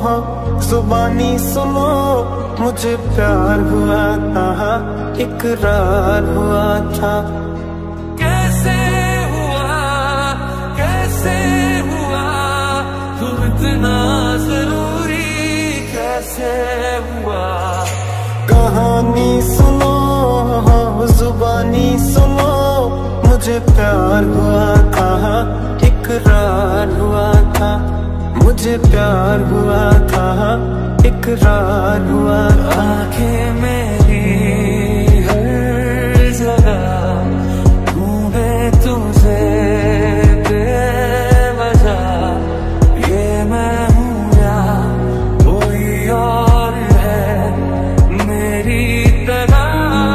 जुबानी सुनो, मुझे प्यार हुआ था, इकरार हुआ था। कैसे हुआ तुम इतना जरूरी, कैसे हुआ। कहानी सुनो, जुबानी सुनो, मुझे प्यार हुआ था, इकरार हुआ था। मुझे प्यार हुआ था, इकरार हुआ था। आंखें मेरी हर जगह ढूंढे तुझे बेवजह, ये मैं हूँ या कोई और है मेरी तरह।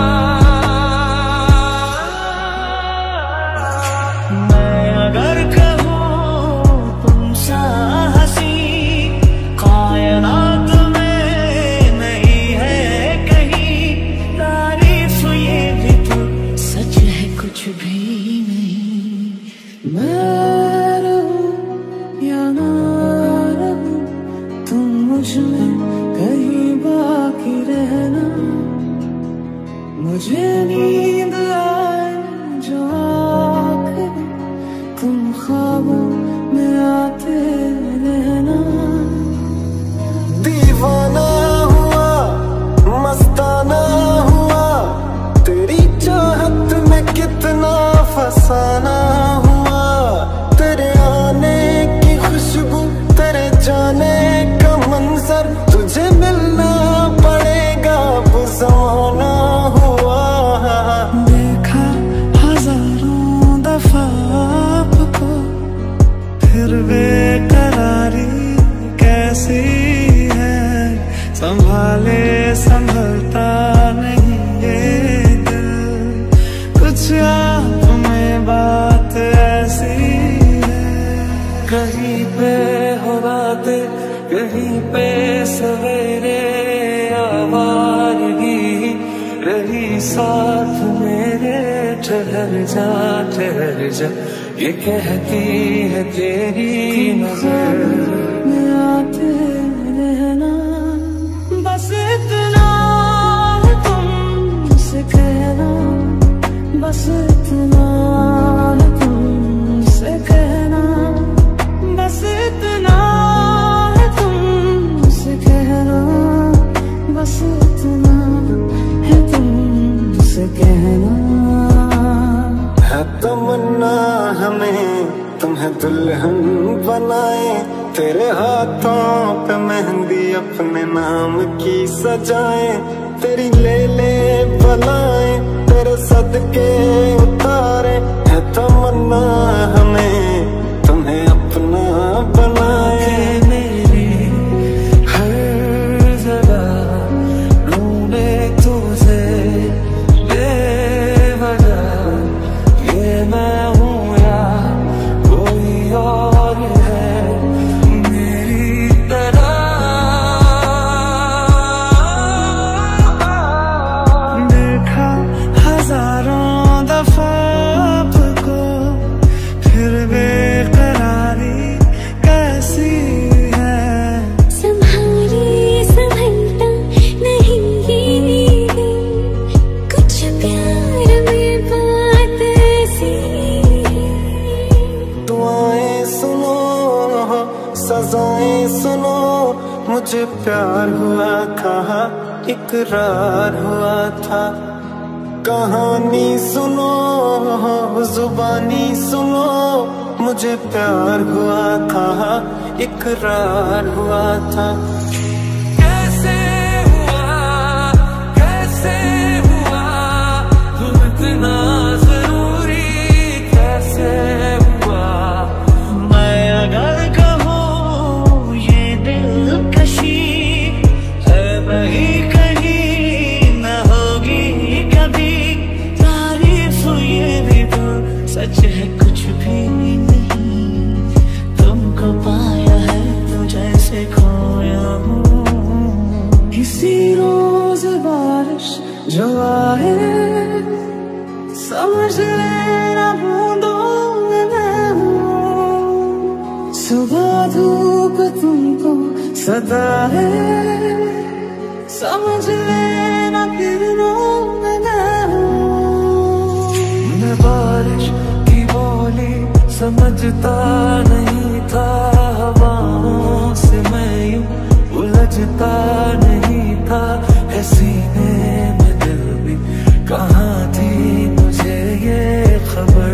मैं अगर कहूँ तुम सा हंसी कायनात में नहीं है कहीं, तारीफ ये भी तो सच है कुछ भी नहीं। मैं रहूं या ना रहूं, तुम मुझ में कहीं बाकी रहना। मुझे नींद आए जो आखिर, तुम ख्वाबों में आते रहना। दीवाना हुआ, मस्ताना हुआ, तेरी चाहत में कितना फसाना हुआ। तेरे आने की खुशबू, तेरे जाने का मंजर, तुझे मिलना पड़ेगा वो ज़माना हुआ। देखा हजारों दफा आपको, फिर बेकरारी कैसी है। संभाले संभलता नहीं ये दिल, कुछ आप में बात ऐसी है। कहीं पे हो बातें, कहीं पे सवेरे आवारगी रही साथ मेरे। ठहर जा ये कहती है तेरी नजर। में आते रहना, बस इतना है तुमसे कहना, बस इतना है तुमसे कहना, बस इतना है तुमसे कहना, बस इतना है तुमसे कहना। है तमन्ना हमें तुम्हें दुल्हन बनाए, तेरे हाथों पे मेहंदी अपने नाम की सजाए। तेरी ले ले बलाएं, तेरे सदके उतारे। है तमन्ना हमें तुम्हें अपना बनाए। मेरी हर जगह ढूंढे तुझे बेवजह, ये मैं हूँ या कोई और है मेरी तरह। देखा हजारों दफा आपको, फिर बेकरारी कैसी है। संभाली संभलता नहीं ये दिल, कुछ प्यार में बात ऐसी है। दुआएं सुनो, सजाएं सुनो, मुझे प्यार हुआ था, इकरार हुआ था। कहानी सुनो, जुबानी सुनो, मुझे प्यार हुआ था, इकरार हुआ था। कैसे हुआ तुम इतना जरूरी, कैसे हुआ। मैं अगर कहूँ ये दिलकशी है वही कहीं न होगी कभी, तारीफ ये भी तो सच है कुछ भी नहीं। तुमको पाया है तो जैसे खोया हूँ, किसी रोज बारिश जो आए, समझ लेना बूंदों में मैं हूँ। सुबह धूप तुमको सदा है, समझ लेना फिर मैं बारिश की बोली समझता नहीं था, हवाओं से मैं यूं उलझता नहीं था, है सीने में दिल भी कहाँ थी मुझे ये खबर।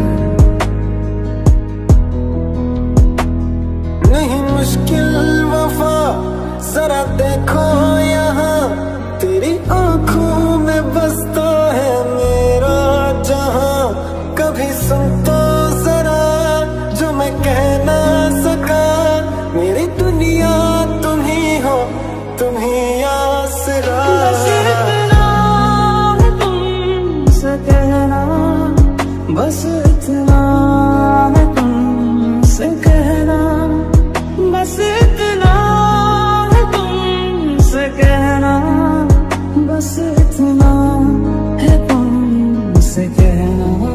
नहीं मुश्किल वफा जरा देखो यहाँ, तेरी आंखों में बसता है मेरा जहां, कभी सुन तो जरा जो मैं कह ना सका, मेरी दुनिया तुम ही हो, तुम ही आसरा। बस इतना है तुमसे कहना, बस इतना है तुमसे कहना, बस इतना है तुमसे कहना, बस इतना है तुमसे कहना।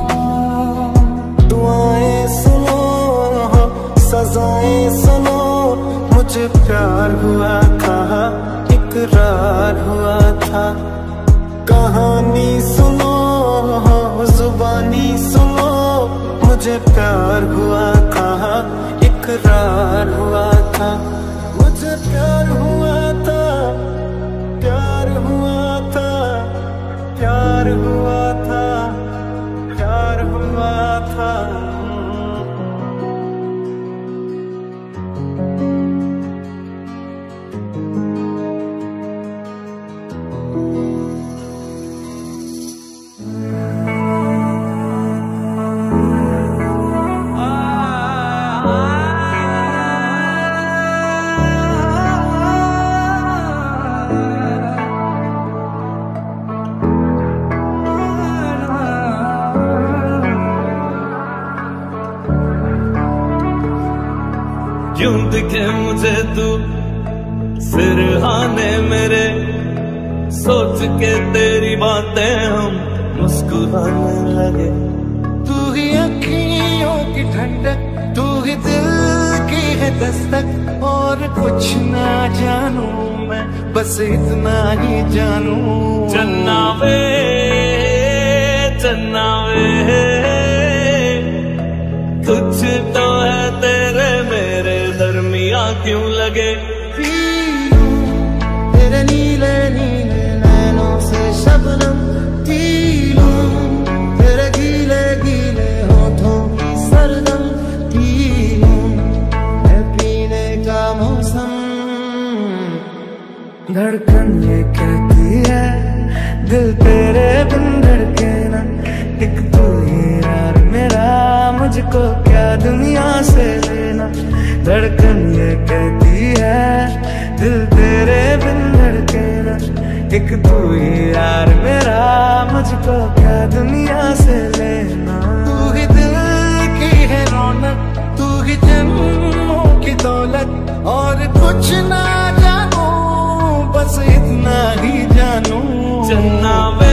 दुआएं सुनो, सजाएं सुनो, मुझे प्यार हुआ था, इकरार हुआ था। कहानी सुनो, जुबानी सुनो, मुझे प्यार हुआ था, इकरार हुआ था। मुझे प्यार हुआ था, प्यार हुआ था, प्यार हुआ था, प्यार हुआ था। यूं दिखे मुझे तू सिरहाने मेरे, सोच के तेरी बातें हम मुस्कुराने लगे। तू ही अखियों की ठंडक, तू ही दिल की है दस्तक, और कुछ ना जानू मैं, बस इतना ही जानू। चन्ना वे कुछ तो है तेरे मेरे दरमिया क्यों लगे। तेरे नीले नीले नैनों से शबनम पी लूं, तेरे गीले गीले होठों की सरगम पी लूं, है पीने का मौसम। धड़कन ये कहती है दिल तेरे बिन धड़के ना, एक तू ही यार मेरा, मुझको क्या दुनिया से लेना। धड़कन ये कहती है दिल तेरे बिन धड़के ना, एक तू ही यार मेरा, मुझको क्या दुनिया से लेना। तू ही दिल की है रौनक, तू ही जन्मों की दौलत, और कुछ ना जानू, बस इतना ही जानू। चन्ना वे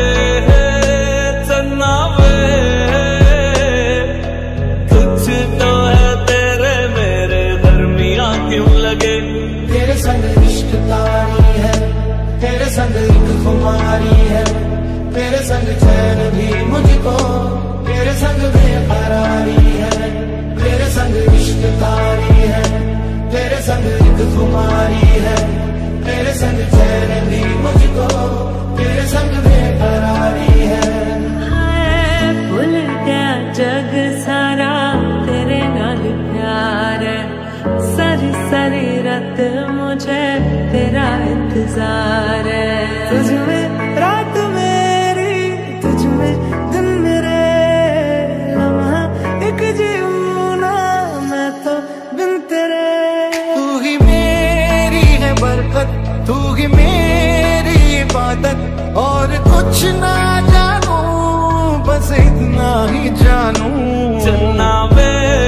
कुछ तो है तेरे मेरे दरमिया क्यों लगे। तेरे संग इश्क तारी है, तेरे संग एक खुमारी है, तेरे संग चैन भी मुझको, तेरे संग बेकरारी है। तेरे संग इश्क तारी है, तेरे संग एक खुमारी है, तेरे संग चैन भी मुझको, तेरे संग बेकरारी है। भूल गया जग सारा, तेरे नाल प्यार है, सारी सारी रात मुझे तेरा इंतजार है। तुझ में रात मेरी, तुझ में दिन मेरे, लम्हा एक जीऊं ना मैं तो बिन तेरे। तू ही मेरी है बरकत, तू ही मेरी इबादत, और कुछ ना जानू, बस इतना ही जानू। चन्ना वे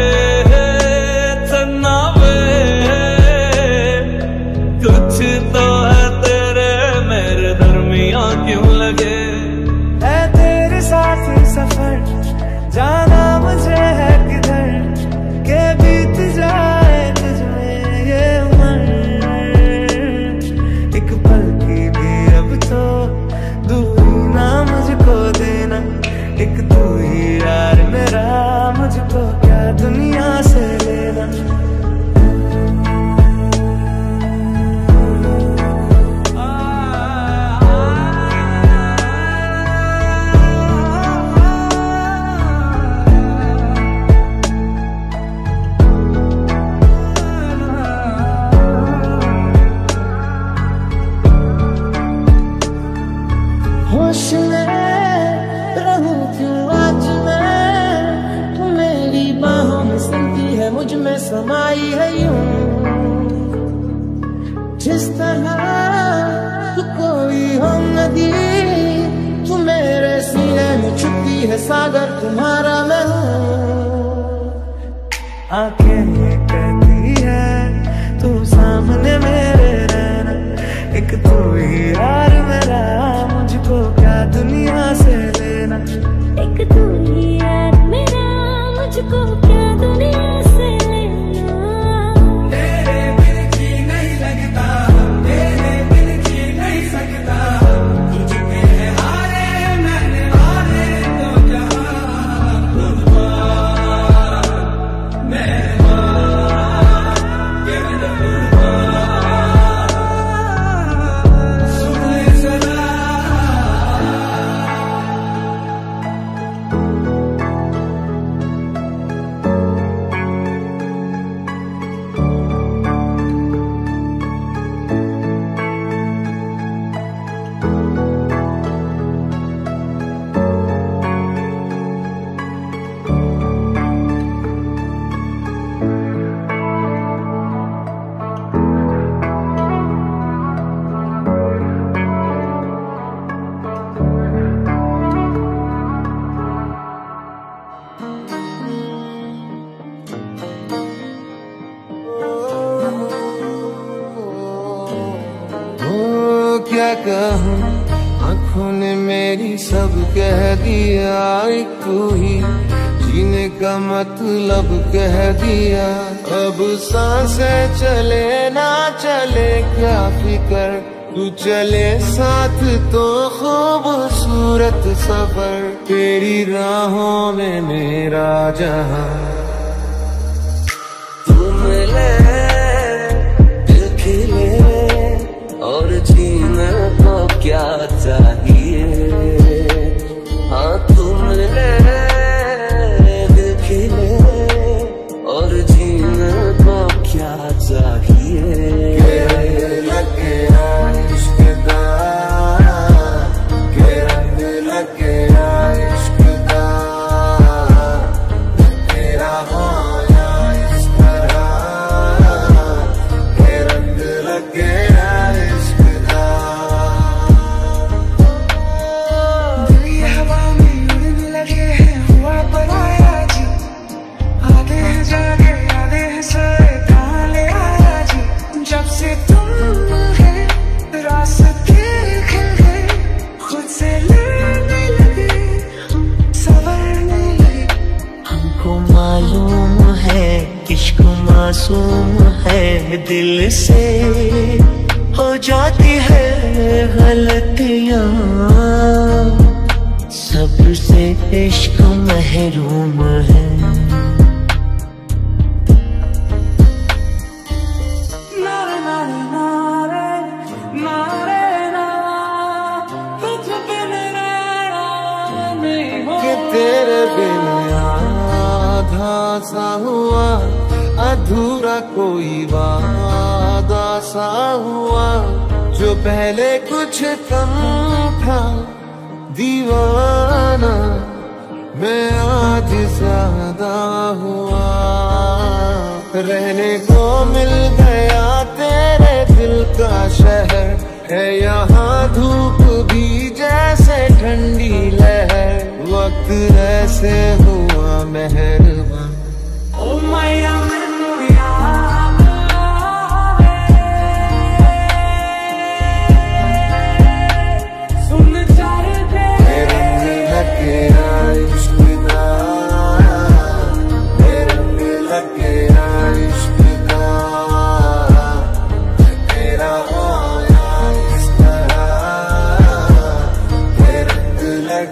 कुछ तो है तेरे मेरे दरमिया क्यों लगे। है तेरे साथ सफर, जाना मुझे है किधर, के बीत जाए तुझ में ये उम्र। समाई है यूं, जिस तरह तू कोई हो नदी, तू मेरे सीने में छुपी है सागर तुम्हारा मैं हूँ। आंखें ये कहती है तू सामने मेरे रहना, एक तू ही यार मेरा, मुझको क्या दुनिया से लेना। एक तू ही यार मेरा, मुझको क्या दुनिया से लेना। तेरे बिन जी नहीं लगता, तेरे बिन जी नहीं सकता, तुझके हारे मैंने हारे तो जहां कुर्बान मेहमान केवल कुर्बान सुन ले सदा। क्या कहूँ, आँखों ने मेरी सब कह दिया, एक तू ही जीने का मतलब कह दिया। अब सांसें चले ना चले क्या फिकर, तू चले साथ तो खूबसूरत सफर, तेरी राहों में मेरा जहां। तुम ले दिल खिले और जीने को क्या चाहिए, हाँ तुम ले दिल खिले और जीने को क्या चाहिए। लगे इश्क दा, के रंग लगे इश्क दा, तेरा होया इस तरह, के रंग लगे इश्क दा। दिल हवा में उड़ने लगे हैं, हुआ पराया जी, आगे है जागे आगे है सारे कहाँ ले आया जी। जब से तुम है रास्ते खिल गए, खुद से लड़ने लगे, संवरने लगे। हमको मालूम है इश्क मासूम है, दिल से हो जाती है गलतियाँ, सबसे इश्क महरूम है। कि तेरे बिन आधा सा हुआ, अधूरा कोई वादा सा हुआ, जो पहले कुछ कम था दीवाना, मैं आज ज्यादा हुआ। रहने को मिल गया तेरे दिल का शहर, है यहाँ धूप भी जैसे ठंडी लहर, वक्त ऐसे हुआ मेहरबान। ओ मैया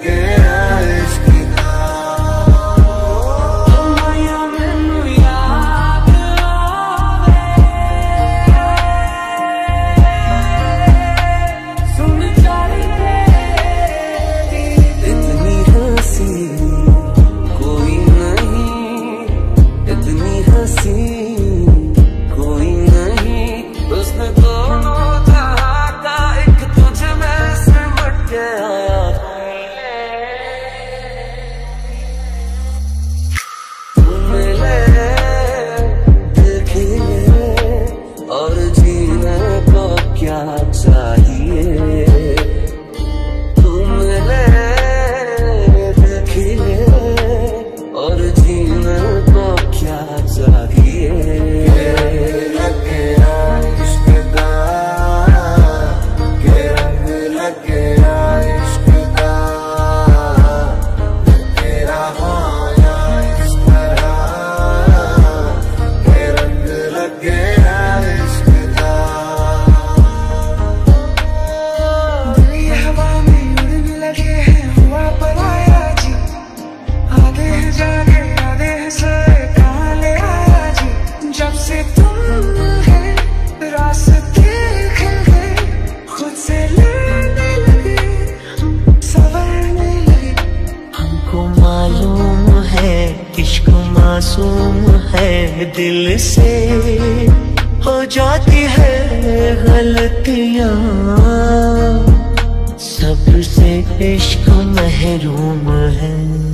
लगे दिल से हो जाती है गलतियां, सबसे इश्क महरूम है।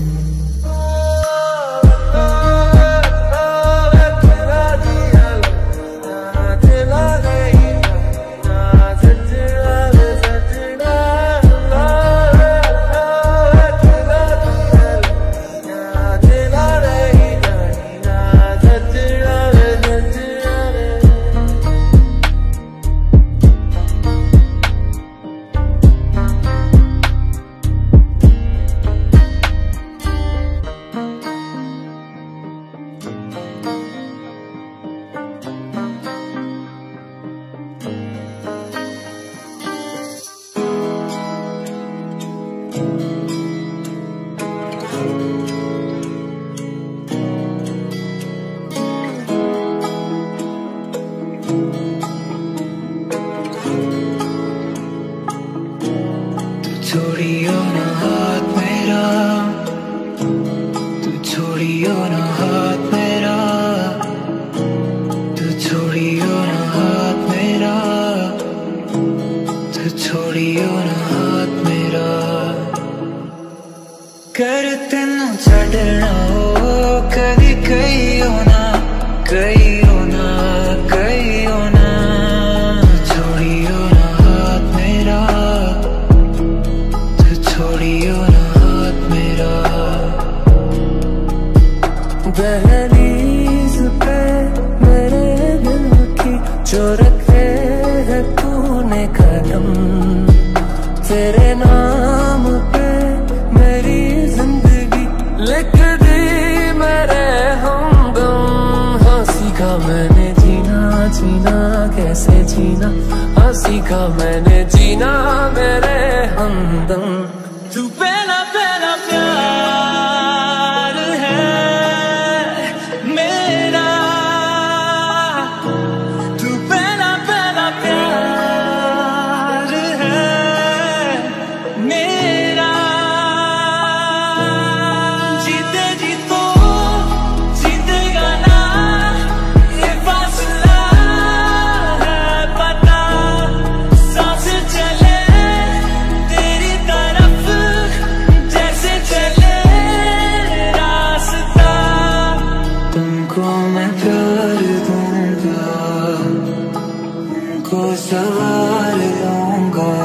छोड़ियो ना हाथ मेरा, तू छोड़ियो ना हाथ मेरा, तू छोड़ियो ना हाथ मेरा, तू छोड़ियो ना हाथ मेरा। कर तेनू छड़ना हो कदी कहियो ना, कहियो ना, कहियो ना। छोड़ियो ना हाथ मेरा, छोड़ियो ना हाथ मेरा। दहलीज पे मेरे दिल की जो रखे है तूने कदम, तेरे नाम पे मेरी जिंदगी लिख दी मेरे हमदम। हाँ सीखा मैंने जीना, जीना कैसे जीना, हाँ सीखा मैंने जीना मेरे हमदम। तू पहला पहला प्यार है मेरा, तू पहला पहला प्यार है मेरा। जीते जी तो जीतेगा ना, ये फासला है पता, सांस चले तेरी तरफ जैसे चले रास्ता। तुमको मैं प्यार दूंगा, तुमको सवार दूंगा,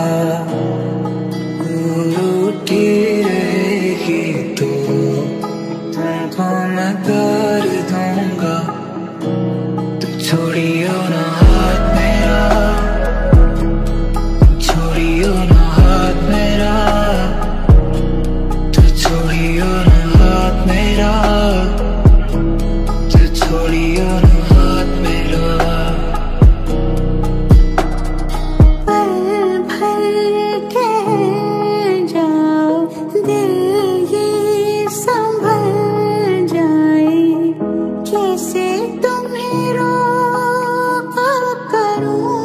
रूठी रहेगी तो तुमको मैं प्यार दूंगा। तू छोड़ियो ना हाथ मेरा, छोड़ियो ना हाथ मेरा, तू छोड़ियो ना हाथ मेरा, तू छोड़ियो ना हाथ मेरा। पल भर ठहर जाओ, दिल ये संभल जाए, कैसे तुम्हें रोका करूं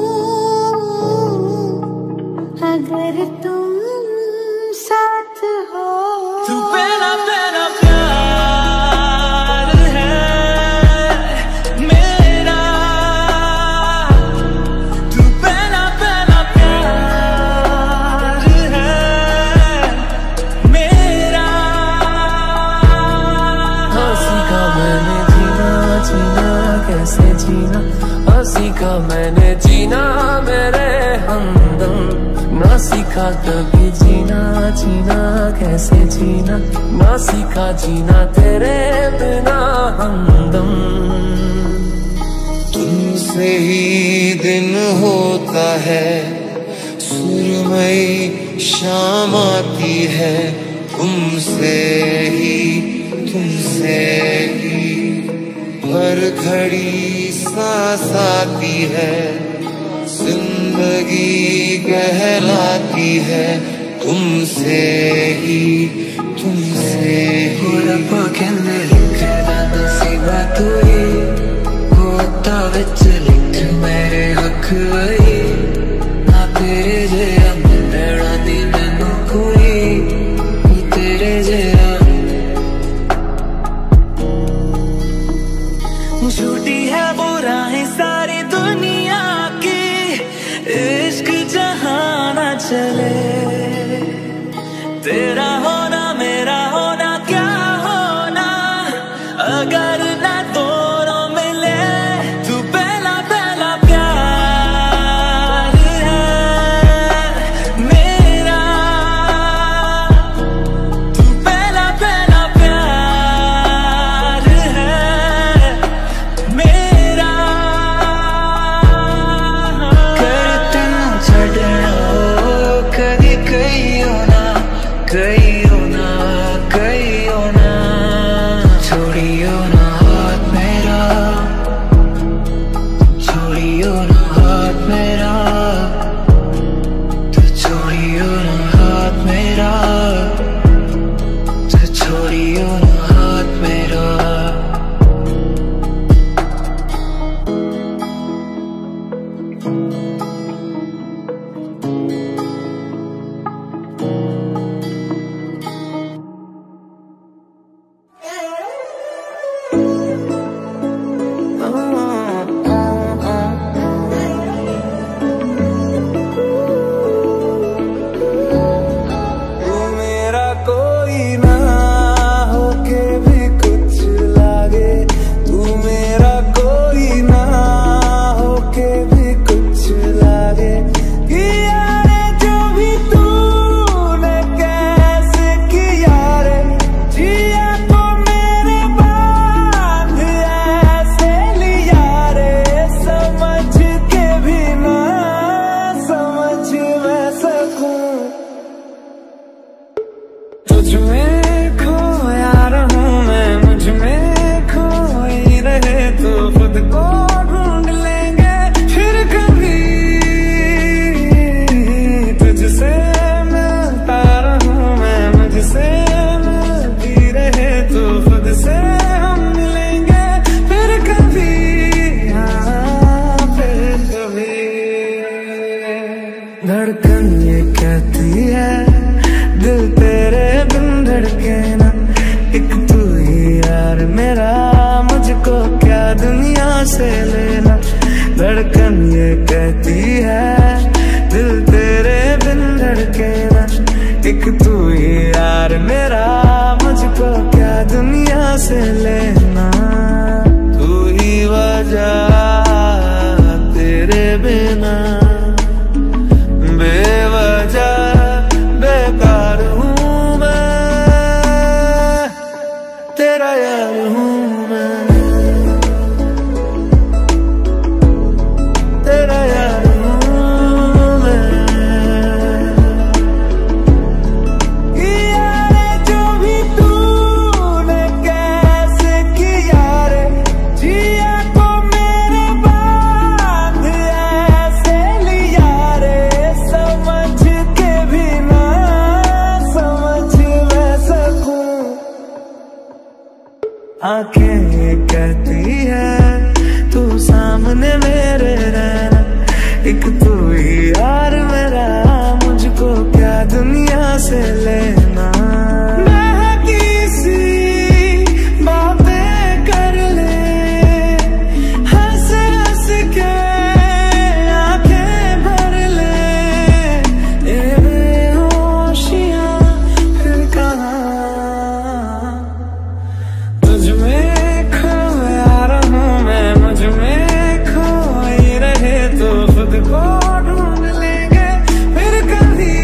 अगर तुम साथ हो। तू पहला पहला प्यार है मेरा, तू पहला पहला प्यार है मेरा। हाँ सीखा मैंने जीना, जीना कैसे जीना, हाँ सीखा मैंने जीना मेरे हमदम। ना सीखा कभी जीना, जीना कैसे जीना, ना सीखा जीना तेरे बिना हमदम। तुमसे ही दिन होता है, सुरमई शाम आती है, तुमसे ही हर घड़ी सांस आती है, जिंदगी कहलाती है, तुमसे ही कहने लिखदा नसीबा तू ही, होता विच लिख मेरे हक वही, ना तेरे जेहा मिलना दी मैनू कोई, तेरे जेहा धड़कन ये कहती है दिल तेरे बिन धड़के ना, एक तू ही यार मेरा, मुझको क्या दुनिया से लेना। धड़कन ये कहती है दिल तेरे बिन धड़के ना, एक तू ही यार मेरा, मुझको क्या दुनिया से लेना। तू ही वजह तेरे बिना बेवजह बेकार हूँ मैं, तेरा यार हूँ मैं, तेरा यार हूँ मैं। यार जो भी तूने कैसे किया रे, जिया को मेरे बांध ऐसे लिया रे, समझ के भी ना समझ मैं सकूं। आंखें ये कहती है तू सामने मेरे रहना, एक तू ही यार मेरा, मुझको क्या दुनिया से लेना। मैं किसी बातें कर ले, हंस हंस के आंखें भर ले, ये बेहोशियां फिर कहाँ। तुझ में खोया रहूं मैं, मुझ में खोई रहे तो खुद को ढूंढ लेंगे फिर कभी।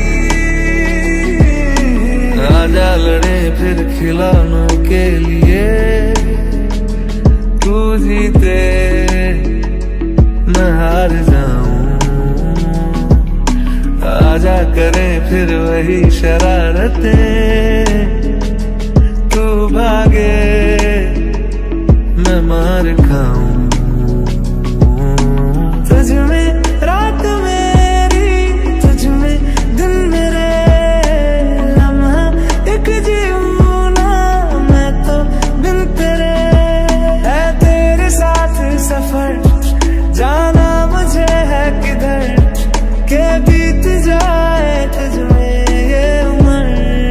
आजा लड़े फिर खिलौनों के लिए, तू जीते मैं हार जाऊं। आजा करे फिर वही शरारतें, तू भागे मैं मार खाऊं। तुझ में रात मेरी, तुझ में दिन मेरे, लम्हा एक जीऊं ना मैं तो बिन तेरे। है तेरे साथ सफर, जाना मुझे है किधर, के बीत जाए तुझ में ये उम्र।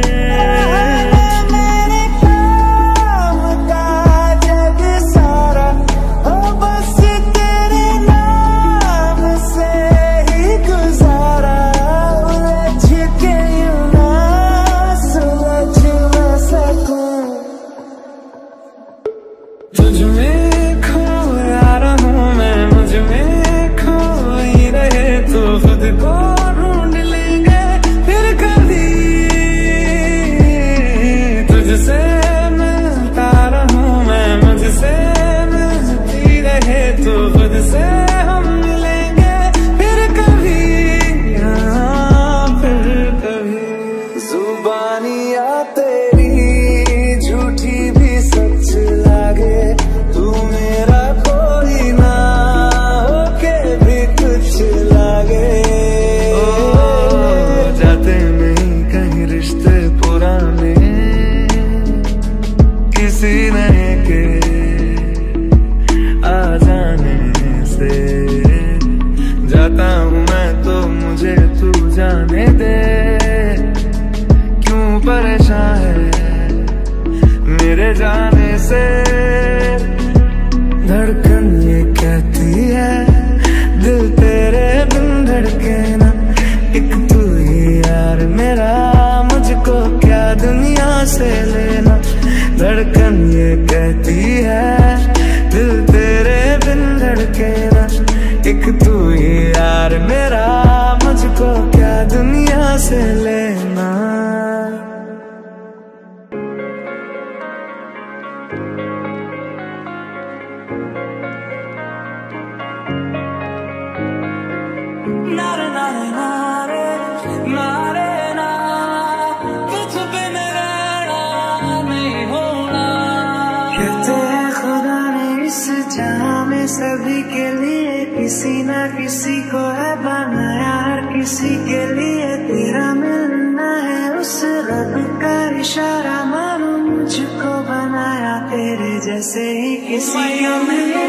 मेरे काम का जग सारा हो बस तेरे नाम से ही गुजारा, उलझ के यूं ना सुलझ मैं सकूं। तुझ में खोया रहूं मैं, मुझ में खोई रहे तो खुद को ढूंढ लेंगे फिर जाने दे क्यों परेशान है मेरे जाने से। धड़कन ये कहती है दिल तेरे बिन धड़के ना, एक तू ही यार मेरा मुझको क्या दुनिया से लेना। धड़कन ये कहती है दिल तेरे बिन धड़के ना, एक तू ही यार मेरा मुझको क्या दुनिया से लेना। नारे नारे नारे नारे ना, कुछ बिन रहना नहीं होना। कहते हैं खुदा ने इस जहां में सभी के लिए किसी ना किसी को है बनाया, हर किसी के लिए तेरा मिलना है उस रब का इशारा। मानो मुझको बनाया तेरे जैसे ही किसी को मिले।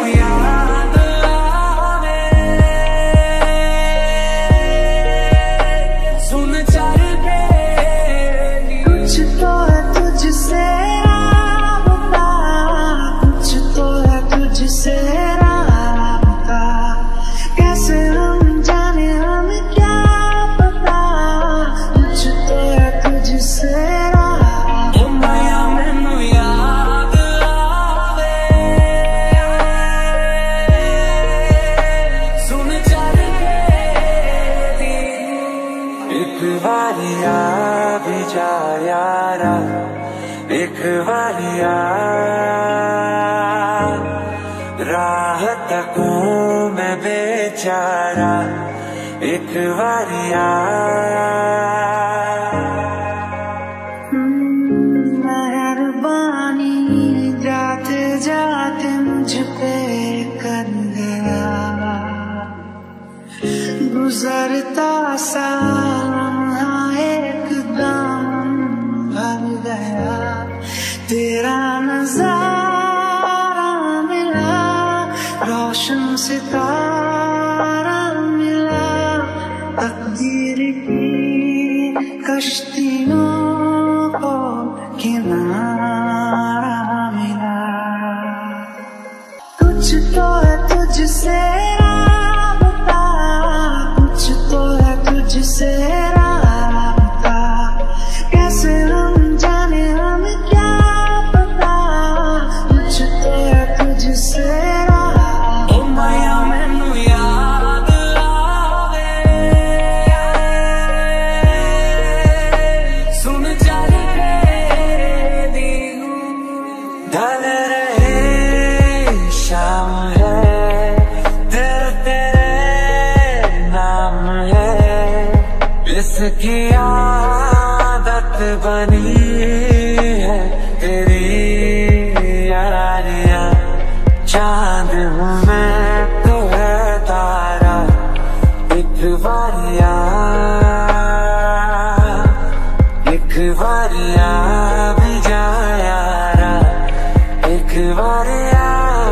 एक बारिया राह तकूं मैं बेचारा, एक बारिया मेहरबानी जाते जाते मुझ पे कर गया, गुजरता सा एकदम भर गया। तेरा नजारा मिला, रोशन सितारा मिला, तकदीर की कश्तियों को किनारा मिला। कुछ तो है तुझसे राबता, कुछ तो है तुझसे राबता, कैसे हम जाने हम क्या पता, कुछ तो है तुझसे राबता। ओ माया मैनू याद आवे, सुन चल दी ढल रहे शाम है, दिल तेरे नाम है, इसकी आदत बनी है तेरी यारियां। चांद हूँ मैं तो है तारा, एक बारिया भी जा यारा, एक बारिया।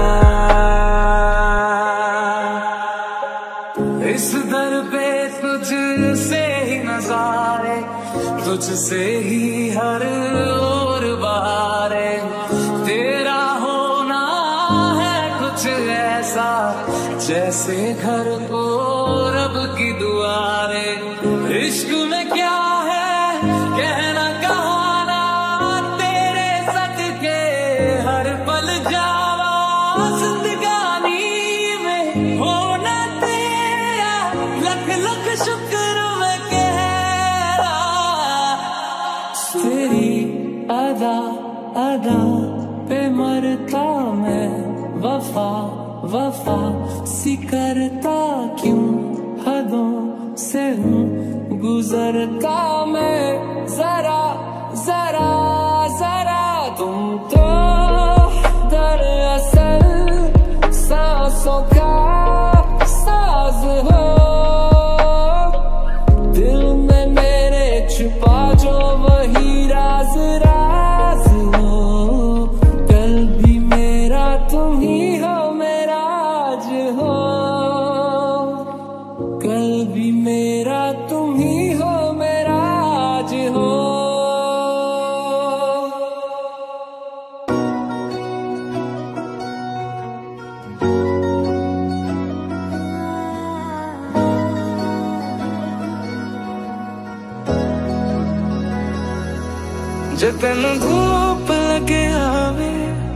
इस दर पे तुझसे ही नजारे, तुझसे ही हर ओर बहारे, तेरा होना है कुछ ऐसा जैसे घर को रब की दुआरे। इश्क में क्या है कहना कहाना, तेरे सदके हर पल जावा, जिंदगानी में होना तेरा लख लख शुक्र मैं कह रहा। तेरी अदा अदा पे मरता मैं, वफा वफा सी करता क्यों, हदों से हूँ गुजरता मैं, जरा जरा जरा तुम तो दरअसल सांसों का साज हो, दिल में मेरे छुपा जो वही राज राज हो। कल भी मेरा तुम ही हो, मेरा आज हो, कल भी मेरा तुम ही जे तेनू धूप लगे आवे।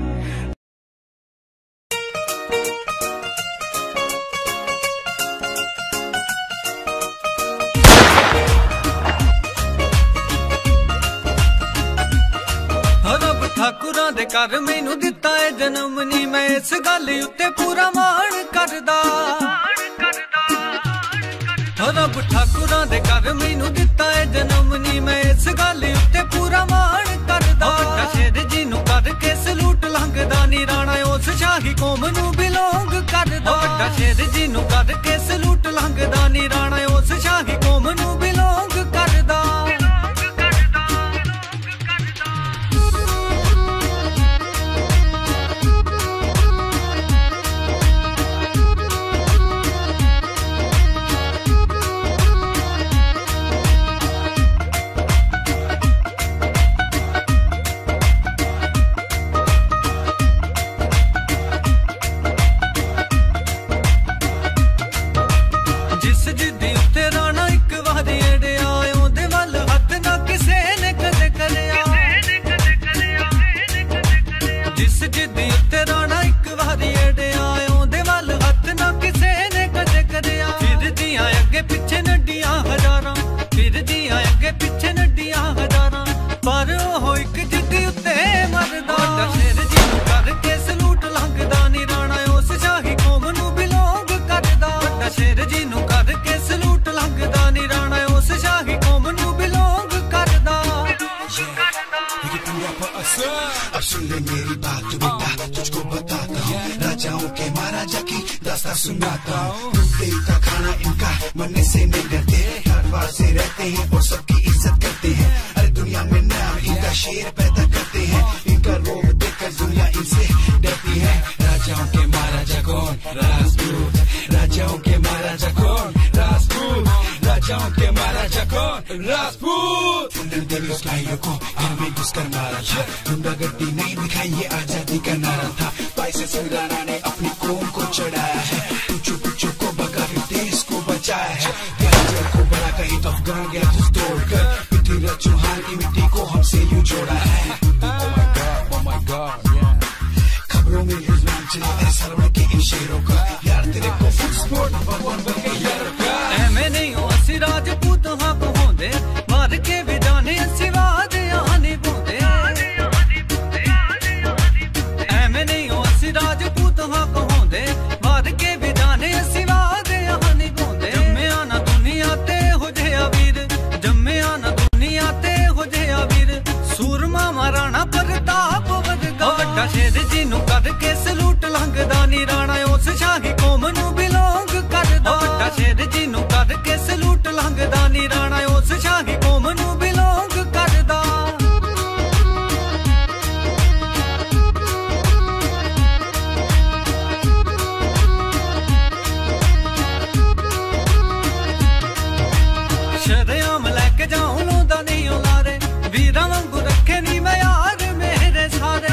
रब ठाकुरां दे घर मैनू दिता है जन्म नी, मैं इस गल उत्ते पूरा मान करदा। रब ठाकुरां दे घर मैनू दिता है जन्म नी, मैं इस गल उत्ते पूरा मान करदा। बड़ा शेर जी नू करके सलूट लंघदा नी, राणा उस शाही कौम नू बिलोंग करदा। बड़ा शेर जी नू करके सलूट लंघदा नी, राणा उस शाही कौम नू बिलोंग करदा। अब सुन ले मेरी बात तो बेटा, तुझको बताता हूँ राजाओं के महाराजा की दास्तां सुनाता हूँ। टूटे का खाना इनका मरने से नहीं डरते, हर बार से रहते हैं और सबकी इज्जत करते हैं। अरे दुनिया में नाम इनका शेर पैदा करते हैं, इनका रोब देखकर दुनिया इनसे डरती है। राजाओं के महाराजा कौन? राजपूत। राजाओं के महाराजा कौन? राजपूत। राजाओं के महाराजा कौन? राजपूत। को हमें घुसकर मारा था, गुंडागर्दी नहीं दिखाई ये आजादी का नारा था। पैसे संग्राना ने अपनी कौम को चढ़ाया है, पूछो पूछो को भगा फिर देश को बचाया है। गैंजर को बड़ा कहीं तो अफगान गया तो तोड़कर, पृथ्वीराज चौहान की मिट्टी को हमसे यूं जोड़ा है। Oh my God, yeah. खबरों में रुझान चले सरवण के इन शेरों का, यार तेरे को फुट स्पोर्ट भगवान बन के यार का। मैं नहीं हूँ असि राजपूत हाँ को होंदे, मार के भी जाने असि वाद आने बोंदे। मैं नहीं हूँ असि राजपूत हाँ को होंदे, मार के भी जाने असि वाद आने बोंदे। जम्मे आना दुनिया ते हो जया वीर, जम्मे आना दुनिया ते हो जया वीर। सूरमा महाराणा प्रताप वर्गा, वड्डा शेर जी नू करके सलूट लंघदा नी, राणा उस शाही कौम नू बिलोंग करदा। वड्डा शेर जी नू करके सलूट लंघदा नी, राणा उस शाही कौम नू बिलोंग करदा। शरेआम लैके जाऊं लौंदा नहीं लारे, वीरा वांगू रखे नी मैं यार मेरे सारे।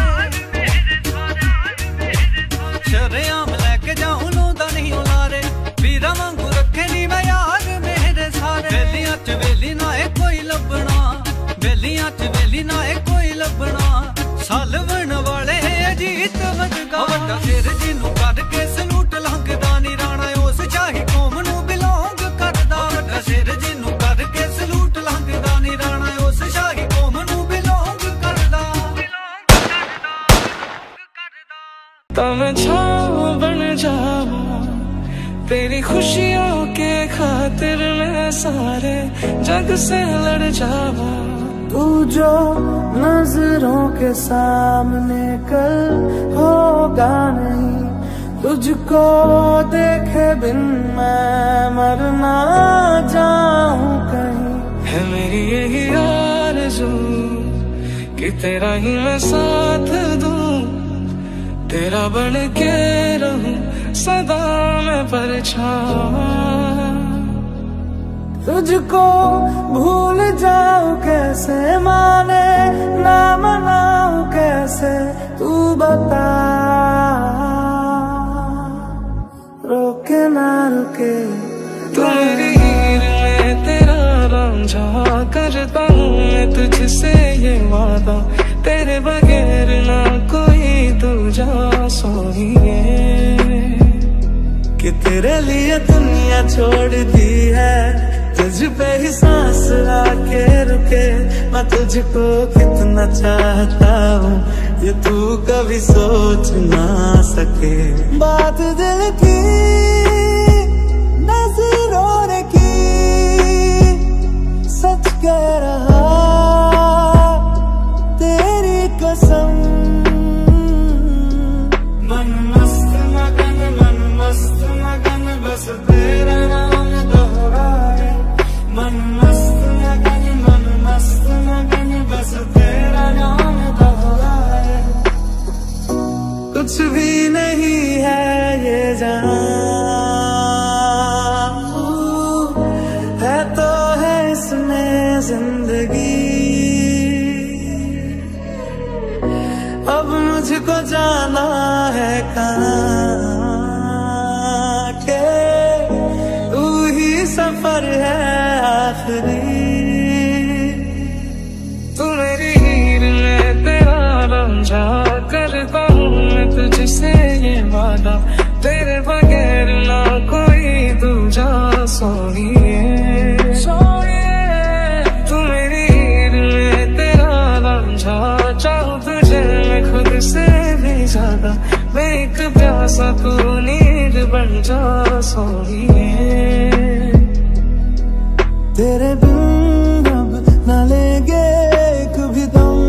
शरेआम लैके जाऊं लौंदा नहीं लारे, वीरा वांगू रखे नी मैं यार मेरे सारे। बेलियां च वेली ना ए कोई लभना, बेलियां च वेली ना ए कोई लभना। सालवण वाले अजीत वरगा, वड्डा शेर जी नू करके सलूट लंघदा नी, राणा उस शाही कौम नू बिलोंग करदा। वड्डा शेर जी नू करके सलूट लंघदा नी, राणा उस शाही कौम नू बिलोंग करदा। तो मैं छाँव बन जावा तेरी खुशियों के खातिर, मैं सारे जग से लड़ जावा। तू जो नजरों के सामने कल होगा नहीं, तुझको देखे बिन मैं मर ना जाऊं कहीं। है मेरी यही आरज़ू कि तेरा ही मैं साथ दूं, तेरा बन के रहूं सदा मैं परछावां। तुझको भूल जाऊं कैसे, माने ना मनाऊं कैसे, तू बता। रोके ना रुके तू मेरी हीर में तेरा रांझा, करता हूँ मैं तुझसे ये वादा। तेरे बगैर ना कोई दूजा सोनिए, कि तेरे लिए दुनिया छोड़ दी है, तुझ पे ही सांस आके रुके। मैं तुझको कितना चाहता हूँ ये तू कभी सोच ना सके। बात दिल की नजरों ने की, सच कह रहा तेरी कसम। मन मस्त मगन बस तेरा नाम दोहराए। मन मस्त मगन बस तेरा नाम दोहराए। कुछ भी नहीं है ये जान, है तो है इसमें जिंदगी। अब मुझको जाना है कहाँ के, तू ही सफर है आखिरी। तू मेरी हीर में तेरा रंझा, करता हूँ मैं तुझसे ये वादा, तेरे बगैर ना कोई दूजा सोनिए। तू मेरी हीर में तेरा रंझा, चाहूँ तुझे मैं खुद से भी ज्यादा। मैं एक प्यासा तू नींद बन जा सोनिए। तेरे बिन अब न लेंगे कभी दम,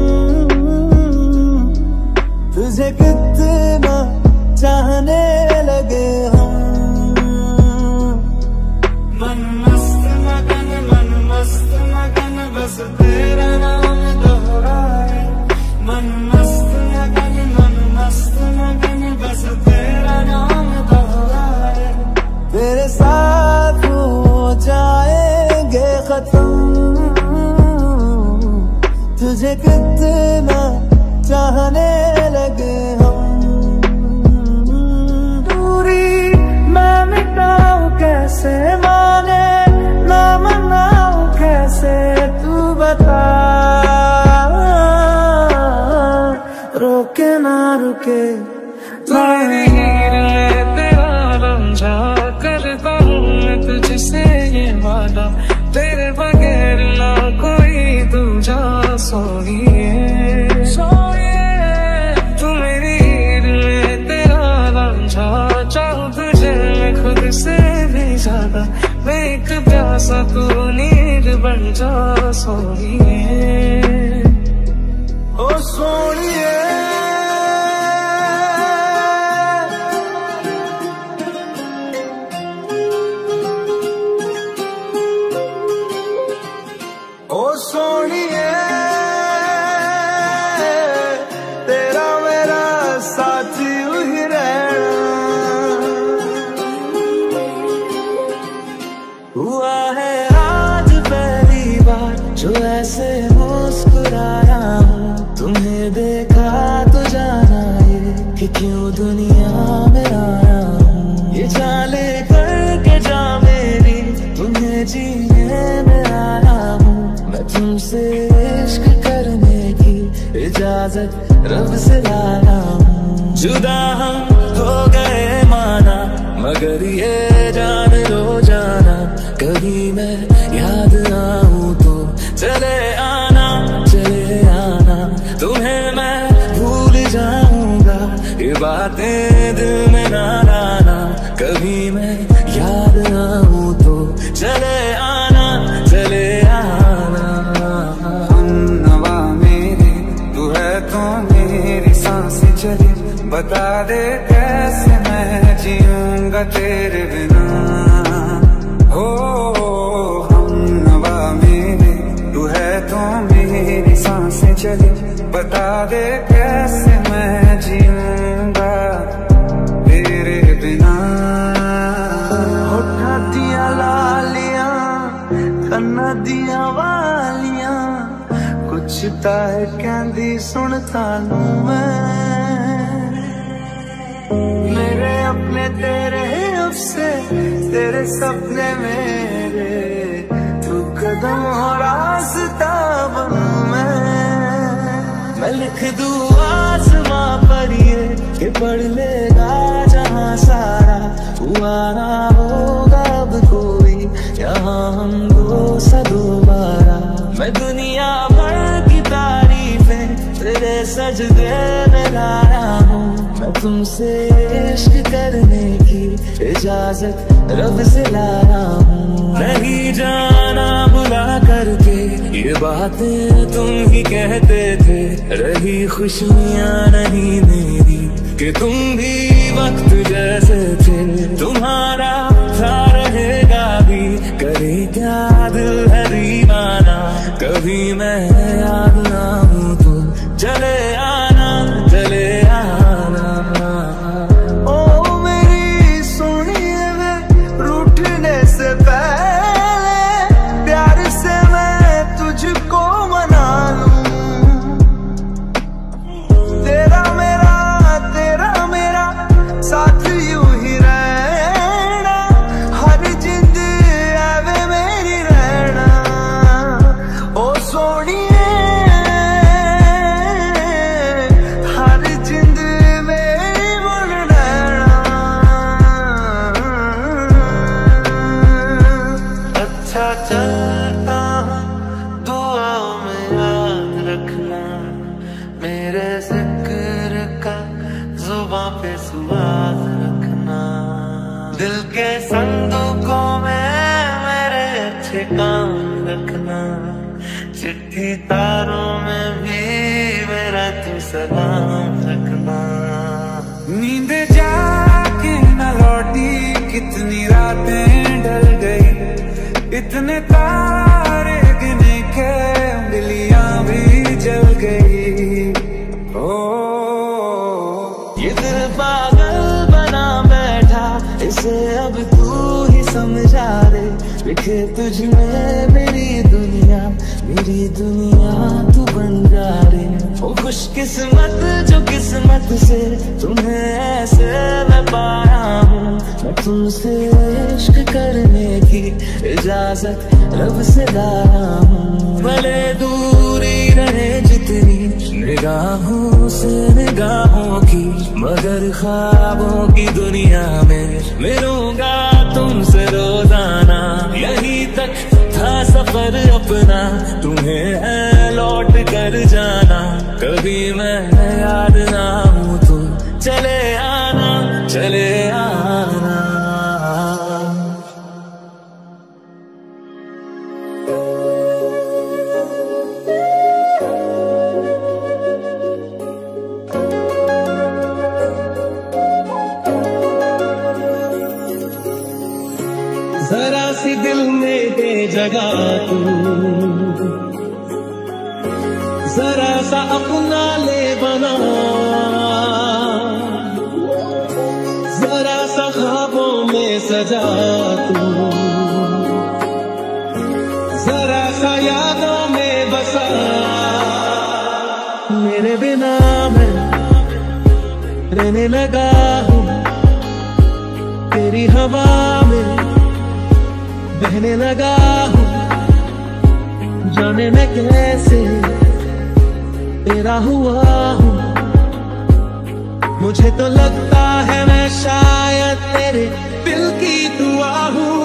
तुझे कितना चाहने लगे हम। मन मस्त मगन बस तेरा नाम दोहराए। मन मस्त मगन बस तेरा नाम दोहराए। तेरे साथ हो जाएंगे खत्म, तुझे कितना चाहने लगे हम। दूरी मैं मिटाऊं कैसे, माने ना मनाऊं कैसे, तू बता। रोके ना रुके मेरी हीर में तेरा रंझा, करता हूँ मैं तुझसे ये वादा, तेरे बगैर ना कोई दूजा सोनिए। तू मेरी हीर में तेरा रंझा, चाहूँ तुझे मैं खुद से भी ज्यादा। मैं एक प्यासा तू नींद बन जा सोनिए। ओ सोनिए तेरा मेरा साथी ही रहना। हुआ है आज पहली बार जो ऐसे मुस्कुराया हूँ, तुम्हें देखा तो जाना ये कि क्यों दुनिया में आया हूँ। ये चाले करके जा मेरी, तुम्हें जीने में आया हूँ। मैं तुमसे इश्क करने की इजाजत रब से लाया हूँ। जुदा हम हो गए माना, मगर ये जान लो जाना, कभी मैं याद आऊँ तो चले आना, चले आना। तुम्हें मैं भूल जाऊंगा, ये बातें दिल में ना लाना, कभी मैं याद आऊँ तो चले आना, चले आना। हमनवा मेरे तू है तो मेरी सांसें चली, बता दे कैसे मैं जीऊंगा तेरे बिना। हो हमनवा मेरे तू है तो मेरी सांसें चली, बता दे कैसे मैं जीऊंगा तेरे बिना। होठा दिया लालियां, कन्ना दिया वालियां, कुछ ताए कहंदी सुनता लूं मैं। मेरे अपने तेरे अफसे, तेरे सपने मेरे, तू कदम हो रास्ता बनूं मैं लिख दूं आसमां पर ये कि पढ़ लेगा जहां सारा, हुआ ना होगा अब कोई यहाँ हम दो सा दोबारा। मैं दुनिया भर की तारीफें तेरे सजदे में गाया हूँ, मैं तुमसे इश्क करने की इजाजत रब से लाया हूँ। नहीं जाना बुला करके ये बातें तुम ही कहते थे, रही खुशियाँ नहीं मेरी कि तुम भी वक्त जैसे थे। तुम्हारा था रहेगा भी, करे क्या दिल है दीवाना, कभी मैं याद ना हूँ तो चले आना चले आना। ओ मेरी सोनिए में रूठने से पहले प्यार से मैं तुझको मना लूं, तेरा मेरा साथ यूं ही रहना, हर जिंद आवे मेरी रहना। ओ सोनिए हर जिंद मेरी बन रहना। अच्छा चलता हूँ दुआओं में याद रखना, मेरे जिक्र का जुबां पे सुवाद रखना। दिल के संदूकों में मेरे अच्छे काम रखना, चिट्ठी तारों में भी मेरा तू सलाम रखना। नींद जाके न लौटी कितनी रातें ढल गई, इतने तारे गिने के उंगलियां भी जल गई। ओ ये दिल पागल बना बैठा, इसे अब तू ही समझा रे, लिखे तुझ में मेरी दुनिया तू बन जा रे। ओ खुशकिस्मत जो किस्मत से तुम्हें ऐसे मैं पाया हूँ, मैं तुमसे इश्क करने की इजाजत रब से लाया हूँ। भले दूरी रहे जितनी निगाहों से निगाहों की, मगर ख्वाबों की दुनिया में मिलूंगा तुमसे रोजाना। यहीं तक था सफर अपना, तुम्हें है लौट कर जाना, कभी मैं याद ना हूँ तो चले आना चले आना। जरा सी दिल में दे जगह तू, जरा सा अपना ले बना, जरा सा ख्वाबों में सजा तू, जरा सा यादों में बसा। मेरे बिना मैं रहने लगा हूँ, तेरी हवा में बहने लगा हूँ, जाने मैं कैसे तेरा हुआ हूँ। मुझे तो लगता है मैं शायद तेरे दिल की दुआ हूँ।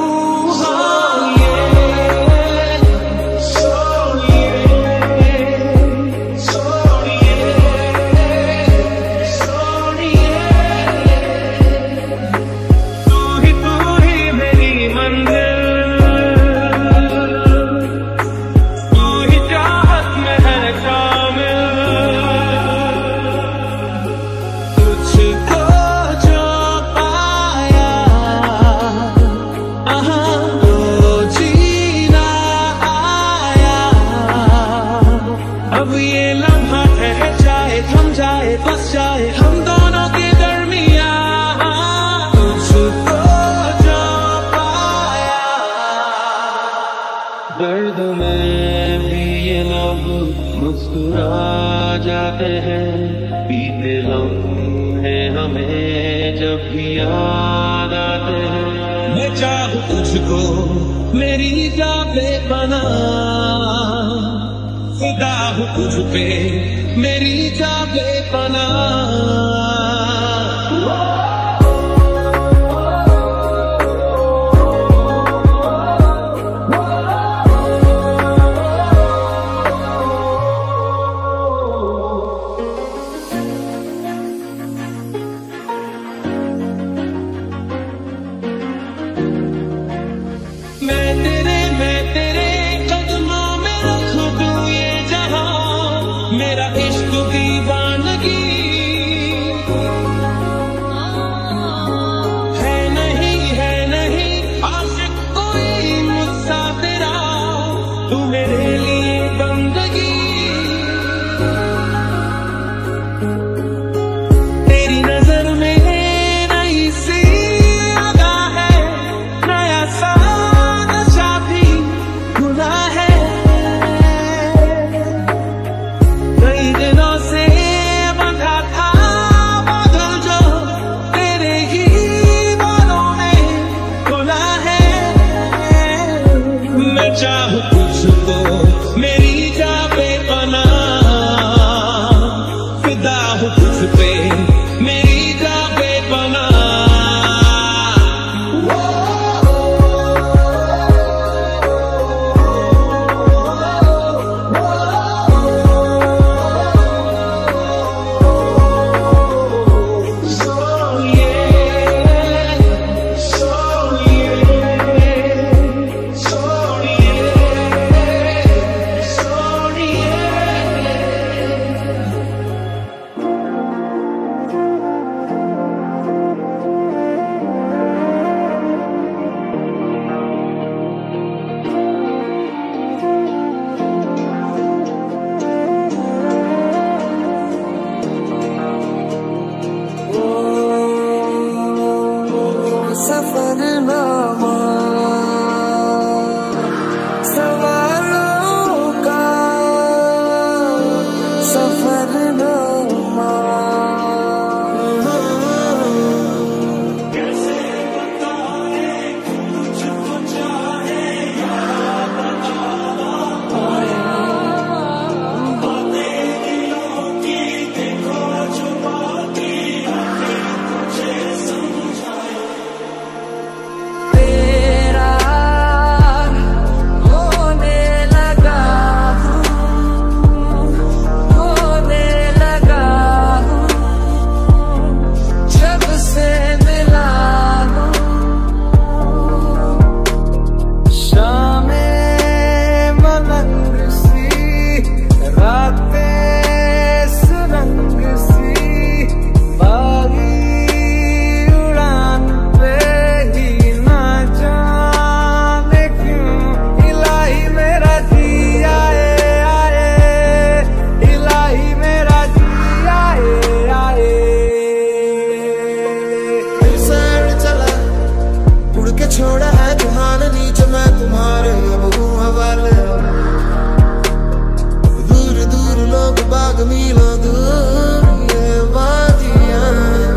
दर्द में भी ये लोग मुस्कुरा जाते हैं, बीते लम्हे हमें जब भी याद आते हैं। मैं चाहूँ तुझको मेरी जान पे बना, फिदा हूँ तुझ पे मेरी जागे पना। मैं तेरे कदमों में रख दूं ये जहां, मेरा इश्क दीवानगी है नहीं आशिक कोई मुझसा तेरा, तू मेरे लिए बंदगी। तेरी नजर में नई सी अदा है, नया सा चाहूं तुझको मेरी जावे पना, फिदा हूँ तुझ पे मेरी जावे पना। सफरनामा सवालों का सफरनामा, कैसे बताए तुझको चाहे बातें दिलों की देखो छुपाती तुझे समझाए। छोड़ा है जहान नीचे मैं तुम्हारे अब हूँ हवाले, दूर दूर लोग बाग मीलों दूर ये वादियाँ,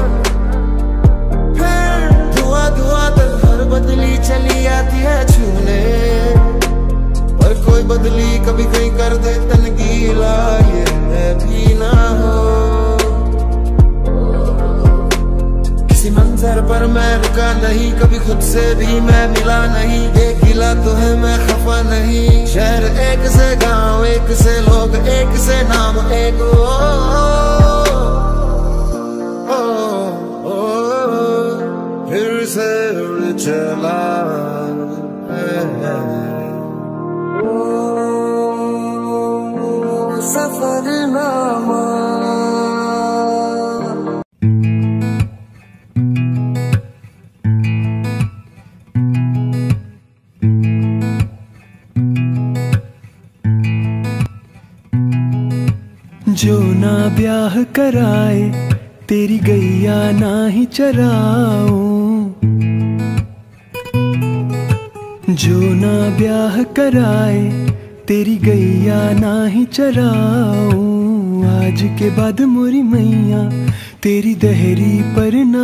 फिर धुआं धुआं तक हर बदली चली आती है छूने, पर कोई बदली कभी कहीं कर दे तन गीला ये भी ना हो। मंजर पर मैं रुका नहीं, कभी खुद से भी मैं मिला नहीं, एक गिला तो है मैं खफा नहीं। शहर एक से गांव एक से लोग एक से नाम एक फिर से उड़ चला सफरनामा। जो ना ब्याह कराए तेरी गैया ना ही चराऊं, जो ना ब्याह कराए तेरी गैया ना ही चराऊं। आज के बाद मोरी मैया तेरी दहरी पर ना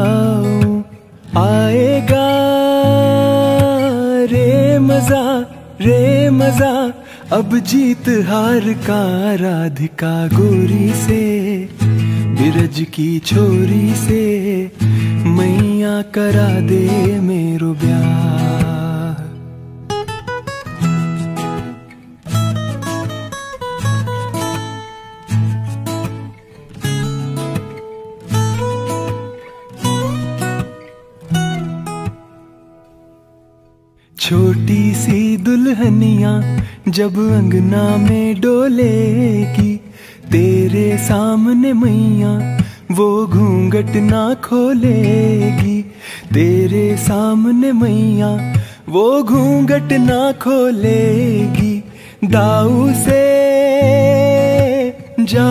आऊं। आएगा रे मजा रे मजा अब जीत हार का, राधिका गोरी से बिरज की छोरी से मैया करा दे मेरो ब्याह। छोटी सी दुल्हनिया जब अंगना में डोलेगी, तेरे सामने मैया वो घूंघट ना खोलेगी। तेरे सामने मैया वो घूंघट ना खोलेगी। दाऊ से जा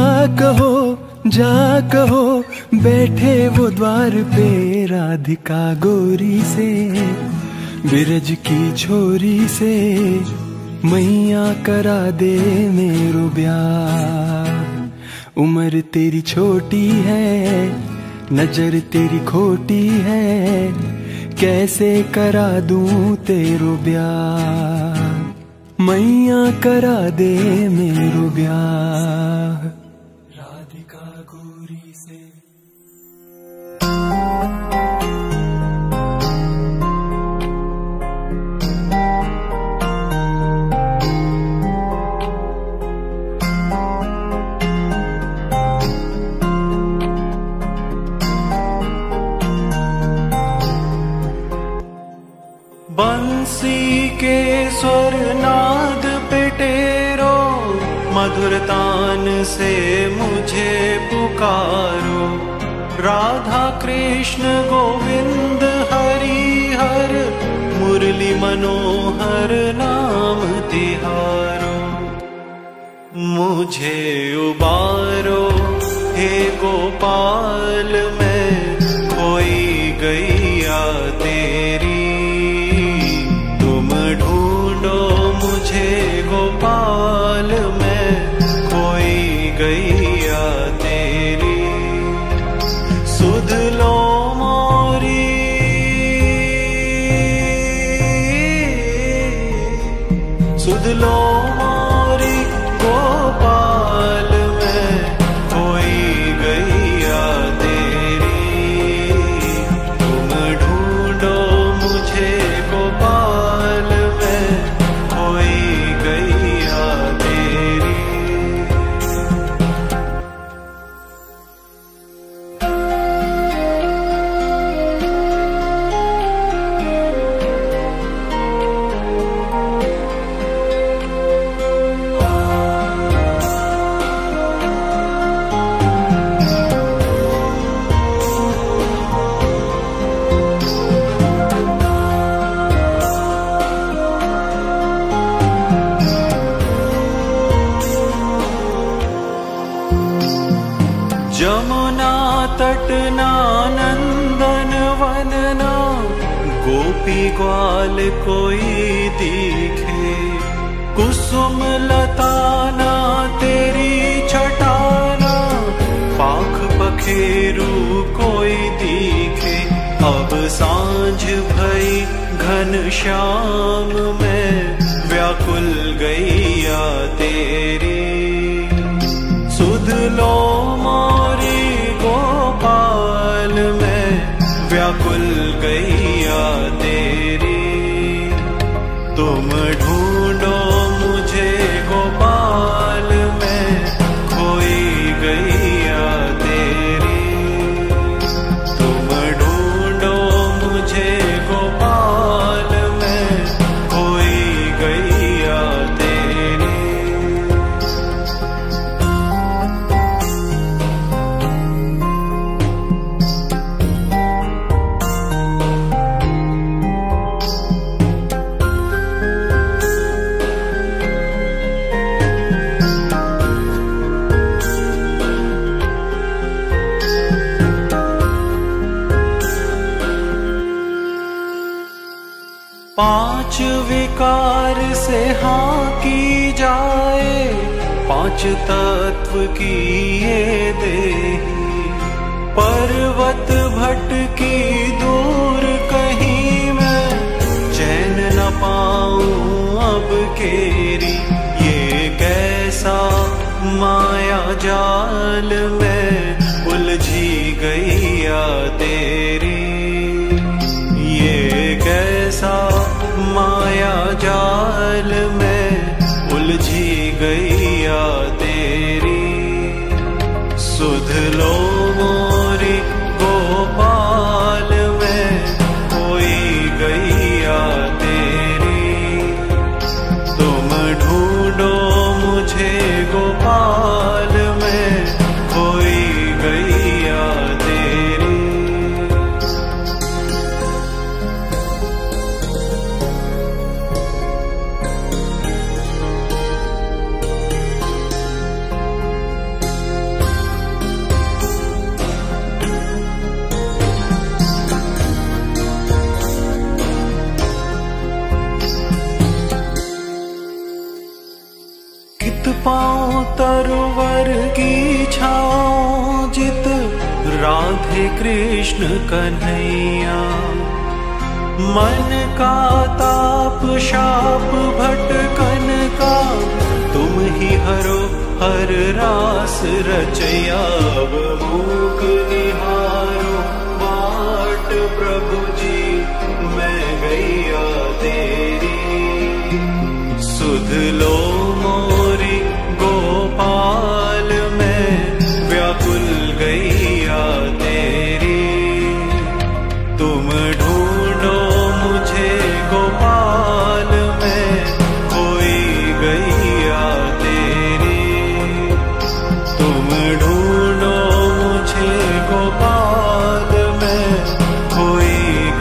कहो बैठे वो द्वार पे, राधिका गोरी से बिरज की छोरी से मैया करा दे मेरो ब्याह। उम्र तेरी छोटी है, नजर तेरी खोटी है, कैसे करा दूं तेरो ब्याह। मैया करा दे मेरो ब्याह। राधिका गोरी से बंसी के स्वर नाद पे टेरो, मधुर तान से मुझे पुकारो। राधा कृष्ण गोविंद हरि हर, मुरली मनोहर नाम तिहारो। मुझे उबारो हे गोपाल, मैं खोई गैया तेरी। गोपाल मैं खोई गैया तेरी। सुध लो मोरी, सुध लो मोरी गोपाल मैं खोई गैया तेरी। तुम ढूंढो मुझे गोपाल मैं खोई गैया तेरी। जमुना तटना नंदन वनना, गोपी ग्वाल कोई दिखे। कुसुम लताना तेरी छटाना, पाख पखेरू कोई दिखे। अब सांझ भई घन श्याम में, व्याकुल गैया तेरी। सुध लो मोरी गोपाल मैं व्याकुल गैया तेरी। तुम ढूंढो मुझे गोपाल मैं खोई गैया तेरी। तुम ढूंढो मुझे गोपाल मैं खोई गैया तेरी। पांच विकार से हाँ की जाए, पांच तत्व की ये देही। पर्वत भटकी दूर कहीं मैं, चैन न पाऊं अब केरी, ये कैसा माया जाल में उलझी गैया तेरी। ये कैसा माया जाल में उलझी गैया तेरी। सुध लो मोरी गोपाल में कोई गैया तेरी। तुम ढूंढो मुझे गोपाल में कोई गैया तेरी। कित पाँव तरवर की छाँव जित राधे कृष्ण कन्हैया। मन का ताप शाप भटकन का तुम ही हरो हर रास रचया। मूक निहारो बाट प्रभु जी मैं गैया तेरी। सुध लो मोरी गोपाल में व्याकुल गैया तेरी। तुम ढूंढो मुझे गोपाल में कोई गैया तेरी। तुम ढूंढो मुझे गोपाल में कोई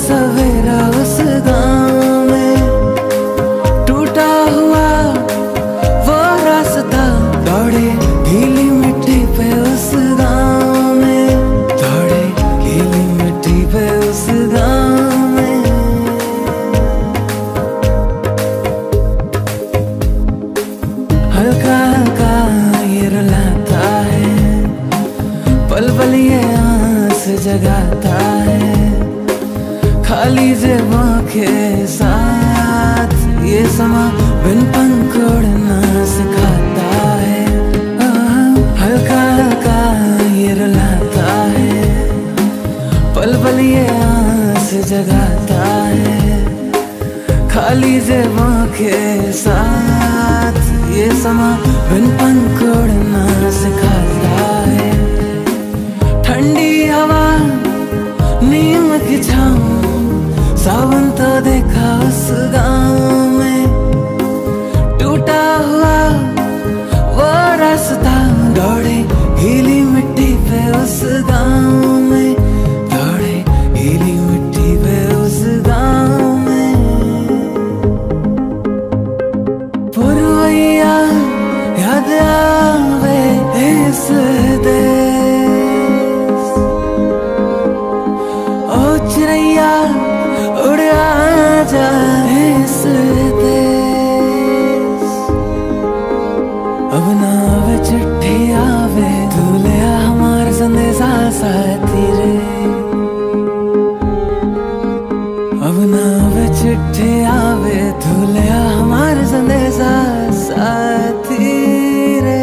सवेरा उस गाँव में, टूटा हुआ वो रास्ता, दौड़े गीली मिट्टी पे उस गाँव में, दौड़े गीली मिट्टी पे उस गाँव में। हल्का हल्का ये रुलाता है, पल पल ये आस जगाता है, खाली जेबों के साथ ये समा बिन पंख उड़ना सिखाता है। हल्का हल्का ये रुलाता है, पल पल ये आस जगाता है, खाली जेबों के साथ ये समा बिन पंख उड़ना सिखाता है। ठंडी हवा नीम की छाँव, सावन तो देखा उस गाँव में, टूटा हुआ वो रास्ता, दौड़े गीली मिट्टी पे उस गाँव में, दौड़े गीली मिट्टी पे उस गाँव में। पुरवैया याद आवे इस देश, ओ चिड़ैया उड़ आजा इस देश। अब ना आवे चिट्ठी आवे, तू ले आ हमारा संदेशा साथी रे। अब ना आवे चिट्ठी आवे, तू ले आ हमारा संदेशा साथी रे।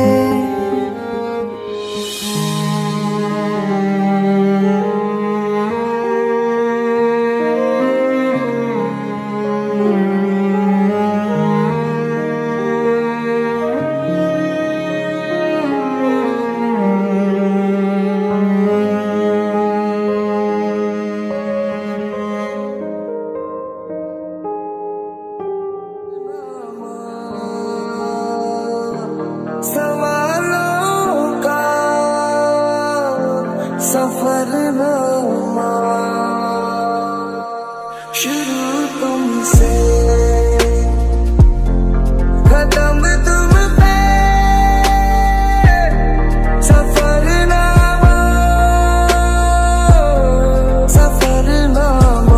सफरनामा शुरू तुमसे, खत्म तुम पे, सफरनामा सफरनामा।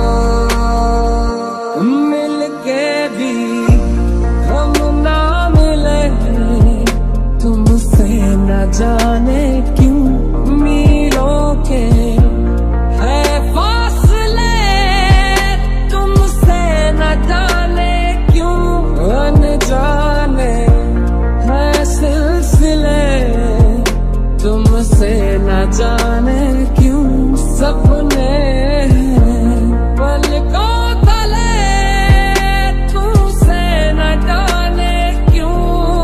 मिलके भी हम ना मिले, तुमसे न जाने क्यों के है फासले, तुमसे न जाने क्यों अनजाने है सिलसिले, तुमसे न जाने क्यों सपने पलकों तले, तुमसे न जाने क्यों।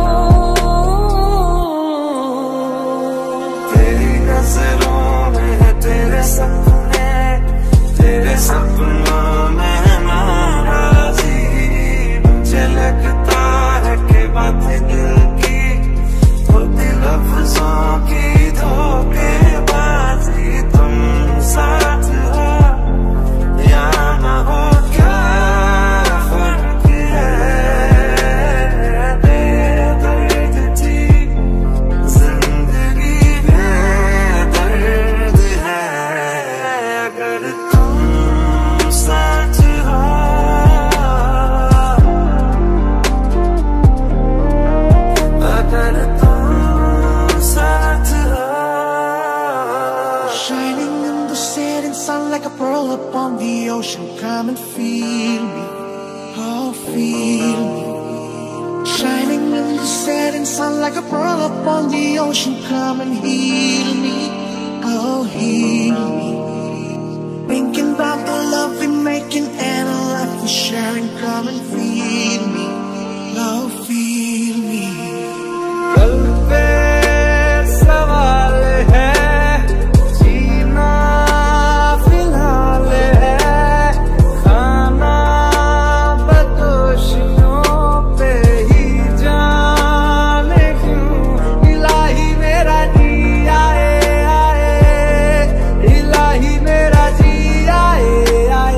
तेरी नजरों तेरे सपने, तेरे सपनों में नाराजी, मुझे लगता है कि बातें दिल की होती लफ्जों की धोखेबाजी। तुम साथ हो या न हो, क्या फर्क है, बेदर्द थी जिंदगी में दर्द है, अगर तुम साथ हो, अगर तुम साथ हो। Shining in the setting sun like a pearl upon the ocean, come and feel me, oh feel me. Shining in the setting sun like a pearl upon the ocean, come and heal me, oh heal me. Thinking about the love we're making and a life we're sharing, come and feel me, oh feel me. कल पे सवाल है, जीना फिलहाल है, खाना बदोशियों पे ही जाने क्यों। इलाही मेरा जी आए आए, इलाही मेरा जी आए आए।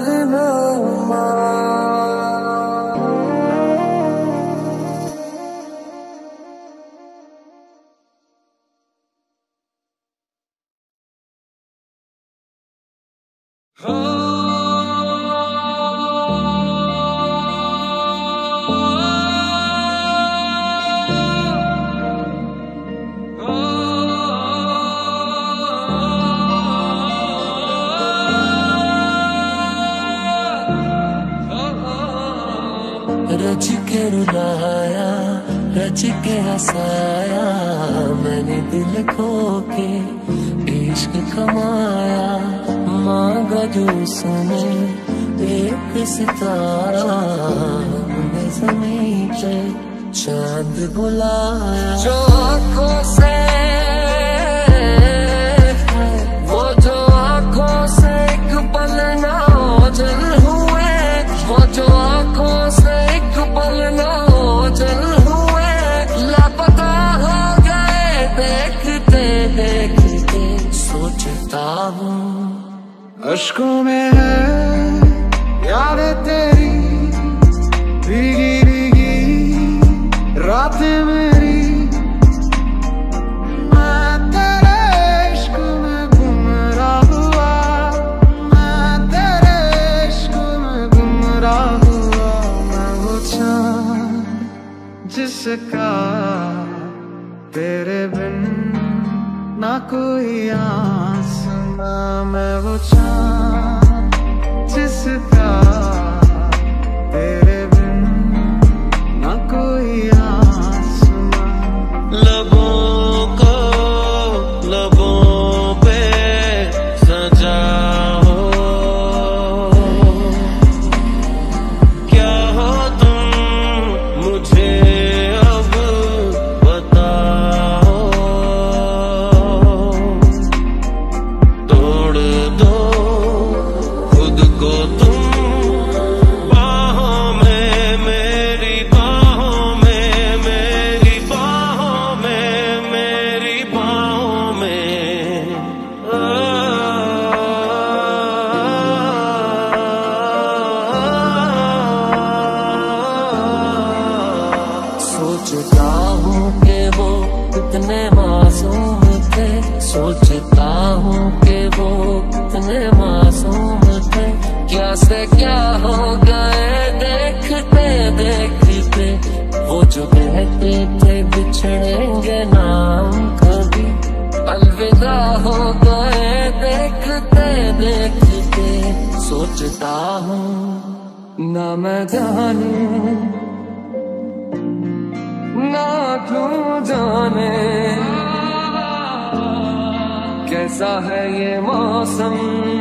कारनामा। रच के रुलाया, रच के हंसाया, मैंने दिल खो के इश्क कमाया। मांगा जो उसने एक सितारा, हमने ज़मीं पे चांद बुलाया। जो आँखों से वो जो आँखों से एक पल ना ओझल हुए, वो जो आँखों से एक पल ना ओझल हुए, लापता हो गए देखते देखते। सोचता हूँ अश्कों में है यादें तेरी, भीगी भीगी रातें मेरी। मैं तेरे इश्क में गुमराह हुआ, मैं तेरे इश्क में गुमराह हुआ। मैं वो चाँद जिसका तेरे बिन ना कोई आसमां। मैं वो चाँद जिसका तेरे बिन ना कोई आसमां। लबों को लबों पे सजा हो, क्या हो तुम मुझे अब बताओ। तोड़ दो खुद को तुम बाहों में, मेरी बाहों में, मेरी बाहों में, मेरी बाहों में। सोचता हूँ कि वो कितने मासूम थे, सोचता हूँ कि वो कितने मासूम थे। क्या से क्या हो गए देखते देखते। वो जो कहते थे बिछड़ेंगे ना हम कभी, अलविदा हो गए देखते देखते। सोचता हूँ ना मैं जानूं ना क्यों जाने, कैसा है ये मौसम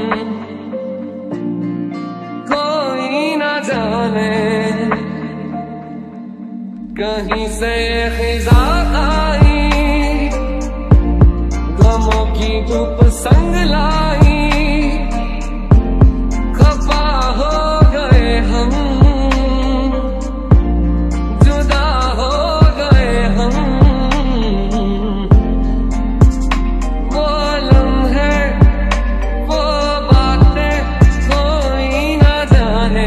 कोई ना जाने। कहीं से ये खिज़ा आई, गमों की धूप संग लाई। खफा हो गए हम, जुदा हो गए हम। वो लम्हे वो बातें कोई ना जाने।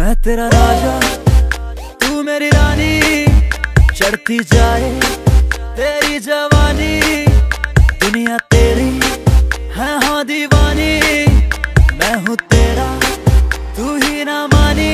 मैं तेरा राजा तू मेरी रानी, चढ़ती जाए तेरी जवानी, दुनिया तेरी है हाँ दीवानी, मैं हूँ तेरा तू ही ना मानी।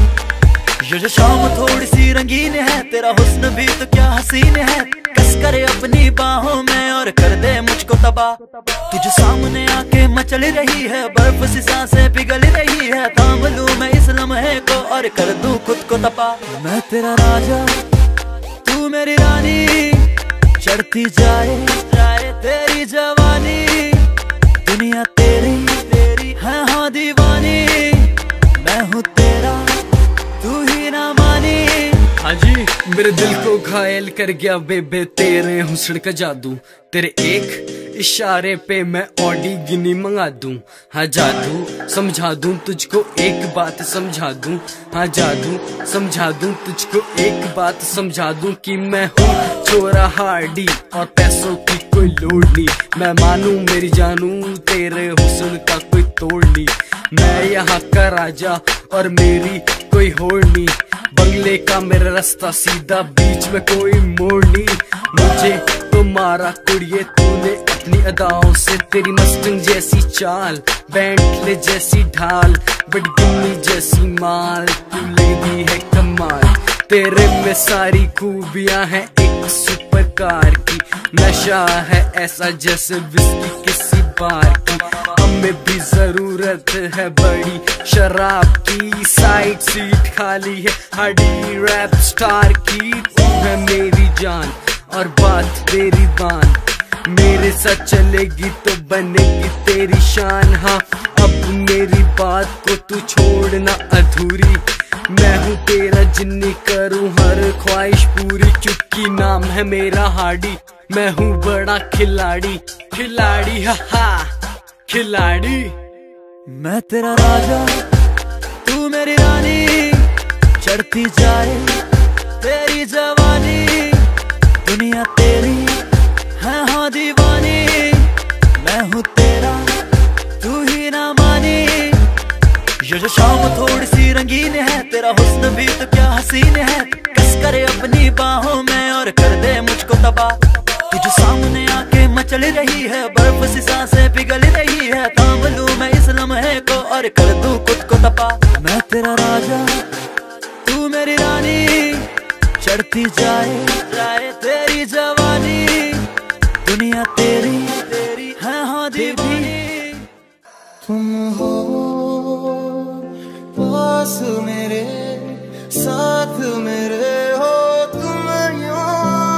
ये शाम थोड़ी सी रंगीन है, तेरा हुस्न भी तो क्या हसीन है, कस करे अपनी बाहों में और कर दे मुझको तबाह। तुझे सामने आके मचल रही है, बर्फ सी सांसें पिघल रही है, थाम लूं मैं इस लम्हे को और कर दूं खुद को तबाह। मैं तेरा राजा तू मेरी रानी, चढ़ती जाए तेरी जवानी, दुनिया तेरी है हाँ दीवानी, मैं हूँ तेरा तू ही ना मानी। हाँ जी, मेरे दिल को घायल कर गया बेबे तेरे हुस्न का जादू, तेरे एक इशारे पे मैं ऑडी गिनी मंगा दूं। हाँ जादू समझा दूं तुझको एक बात समझा दूं, हाँ जादू समझा दूं तुझको एक बात समझा दूं कि मैं हूँ चोरा हार्डी और पैसों की कोई लोड़ नहीं, मैं मानूं मेरी जानू तेरे हुस्न का कोई तोड़ नहीं, मैं यहाँ का राजा और मेरी कोई होड़ नहीं, बंगले का मेरा रास्ता सीधा बीच में कोई मोड़ नहीं। मुझे तो मारा कुड़िए तूने अपनी अदाओं से, तेरी मस्टंग जैसी चाल, बेंटले जैसी ढाल, बड़ी गिन्नी जैसी माल, तू लगी है कमाल, तेरे में सारी खूबियां हैं एक सुपर कार की, नशा है ऐसा जैसे विस्की किसी बार की, हमें भी जरूरत है बड़ी शराब की, साइड सीट खाली है हार्डी रैप स्टार की, तू है मेरी जान और बात तेरी बान, मेरे साथ चलेगी तो बनेगी तेरी शान। हाँ अब मेरी बात को तू छोड़ना अधूरी, मैं हूँ तेरा जिन्नी करूँ हर ख्वाहिश पूरी, चुटकी नाम है मेरा हार्डी, मैं हूँ बड़ा खिलाड़ी, खिलाड़ी हा खिलाड़ी। मैं तेरा राजा तू मेरी रानी, चढ़ती जाए तेरी जवानी, दुनिया तेरी है हाँ दीवानी, मैं हूँ तेरा तू ही ना मानी। ये शाम थोड़ी सी रंगीन है, तेरा हुस्न भी तो क्या हसीन है, कस करे अपनी बाहों में और कर दे मुझको तबाह। तुझे सामने आके मचल रही है, बर्फ सी सांसें पिघल रही है, थाम लूं मैं इस लम्हे को और कर दूं खुद को तबाह। मैं तेरा राजा तू मेरी रानी, चढ़ती जाए तेरी जवानी, दुनिया तेरी है हाँ दीवानी। तुम हो पास मेरे, साथ मेरे हो तुम यूं,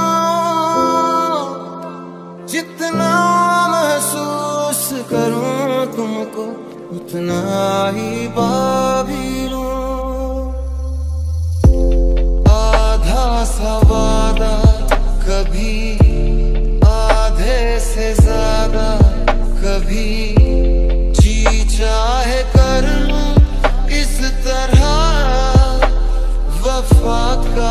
जितना महसूस करूं तुमको उतना ही पा भी लूं। आधा सा वादा कभी आधे से ज्यादा, कभी जी चाहे कर लूं इस तरह वफा का,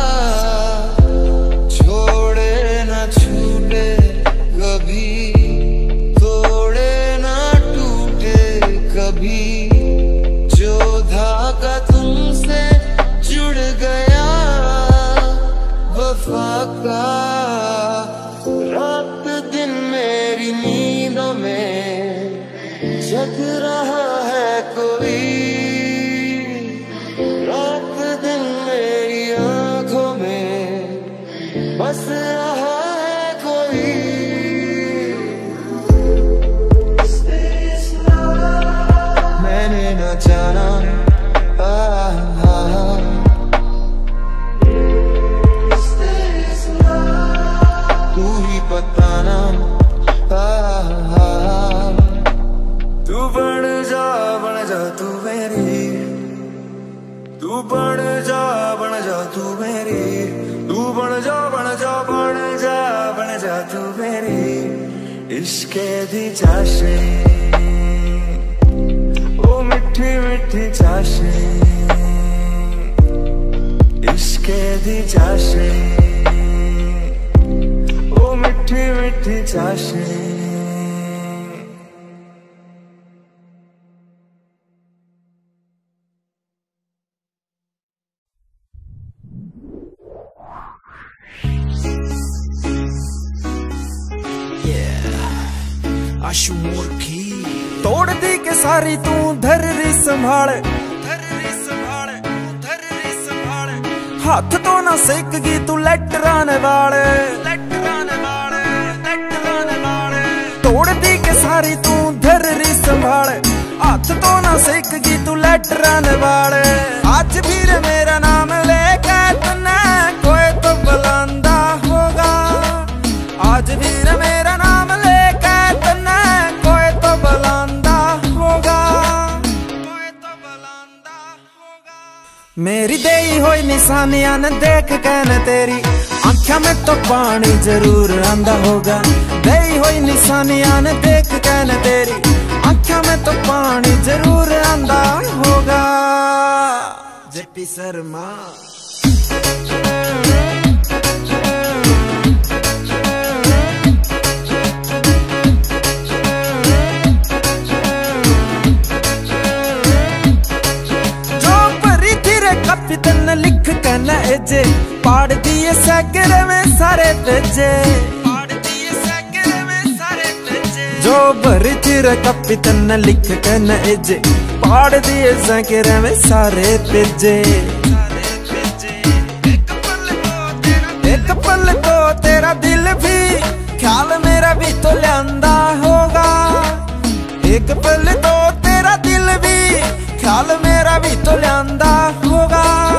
छोड़े न छूटे कभी, तोड़े न टूटे कभी, जो धागा तुमसे जुड़ गया वफा का। रात दिन मेरी नींदों में जग रहा है कोई, रात दिन मेरी आंखों में बस रहा है कोई। मैंने न जाना तू ही बताना, तू बन जा तू मेरी, तू बन जा तू मेरी, तू बन जा तू मेरी, इश्क़े दी चाशनी, ओ मिठी मिठी चाशनी, इश्क़े दी चाशनी, ओ मिठी मिठी चाशनी। आशु मूर्खी। तोड़ दी के सारी तू धररी संभाल, हाथ तो ना सेकगी तू लेटराने वाले। तोड़ दी के सारी तू धररी संभाल, हाथ तो ना सेकगी तू लेटराने वाले। आज भी रे मेरा नाम लेके तन्ने कोई तो बुलांदा होगा, आज भी रे मेरा नाम लेके तन्ने कोई तो बुलांदा होगा, मेरी देई होई निशानियां न देख के न तेरी आँखों में तो पानी जरूर आंदा होगा। देई होई निशानियां न देख के न तेरी आँखों में तो पानी जरूर आंदा होगा। जेपी शर्मा। कपितन लिख के न एजे पाड़ दिए सैकड़े में सारे तेजे, जो भरी थी रे कपितन लिख के न एजे पाड़ दिए सैकड़े में सारे तेजे। एक पल को तेरा दिल भी ख्याल मेरा भी तो लियांदा होगा, एक पल तो तेरा दिल भी ख्याल मेरा भी तो लियांदा होगा।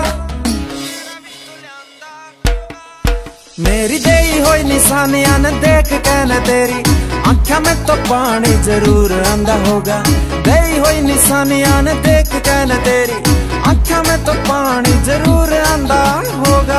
मेरी देई होई निशानियां न देख के न तेरी आँखों में तो पानी जरूर आंदा होगा। देई होई निशानियां न देख के न तेरी आँखों में तो पानी जरूर आंदा होगा।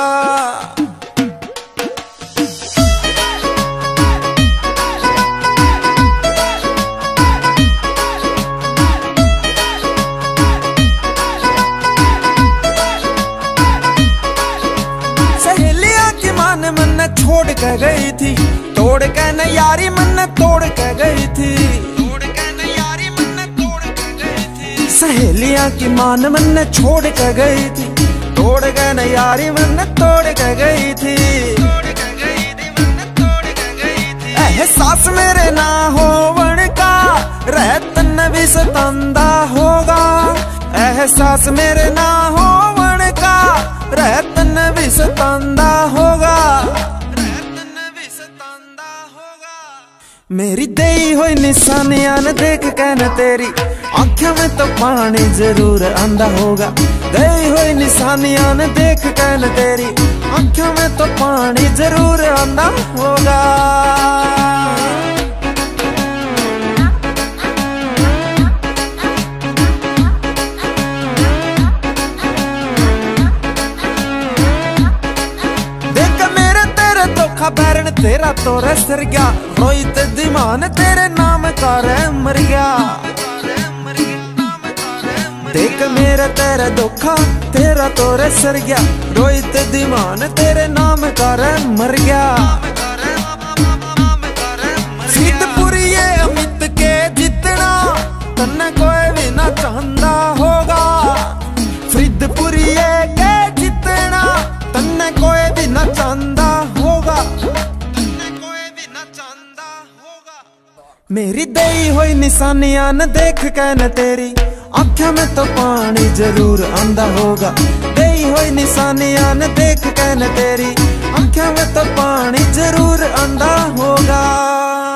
मन छोड़ के गई थी, तोड़ के न यारी मन तोड़ के गई थी, सहेलियां की मान मन छोड़ के गई थी, तोड़ के न यारी मन तोड़ के गई थी। एहसास मेरे ना होवन का रहतन भी सतांदा होगा, एहसास मेरे ना होवन का रहतन भी सतांदा होगा। मेरी देई होई निशानियां न देख के न तेरी आँखों में तो पानी जरूर आंदा होगा। देई होई निशानियां न देख के न तेरी आँखों में तो पानी जरूर आंदा होगा। बैरन तेरा तो सर गया, रोहित दीमान तेरे नाम का मर गया। देख मेरा तेरा धोखा तेरा तो सर गया, रोहित दीमान तेरे नाम का मर गया। सिद्धपुरी ये अमित के जितना तन्ने कोई भी ना चाहता होगा, सिद्धपुरी ये के जितना तन्ने कोई भी ना चाहता होगा। मेरी देई होई निशानियां न देख के न तेरी आँखों में तो पानी जरूर आंदा होगा। देई होई निशानियां न देख के न तेरी आँखों में तो पानी जरूर आंदा होगा।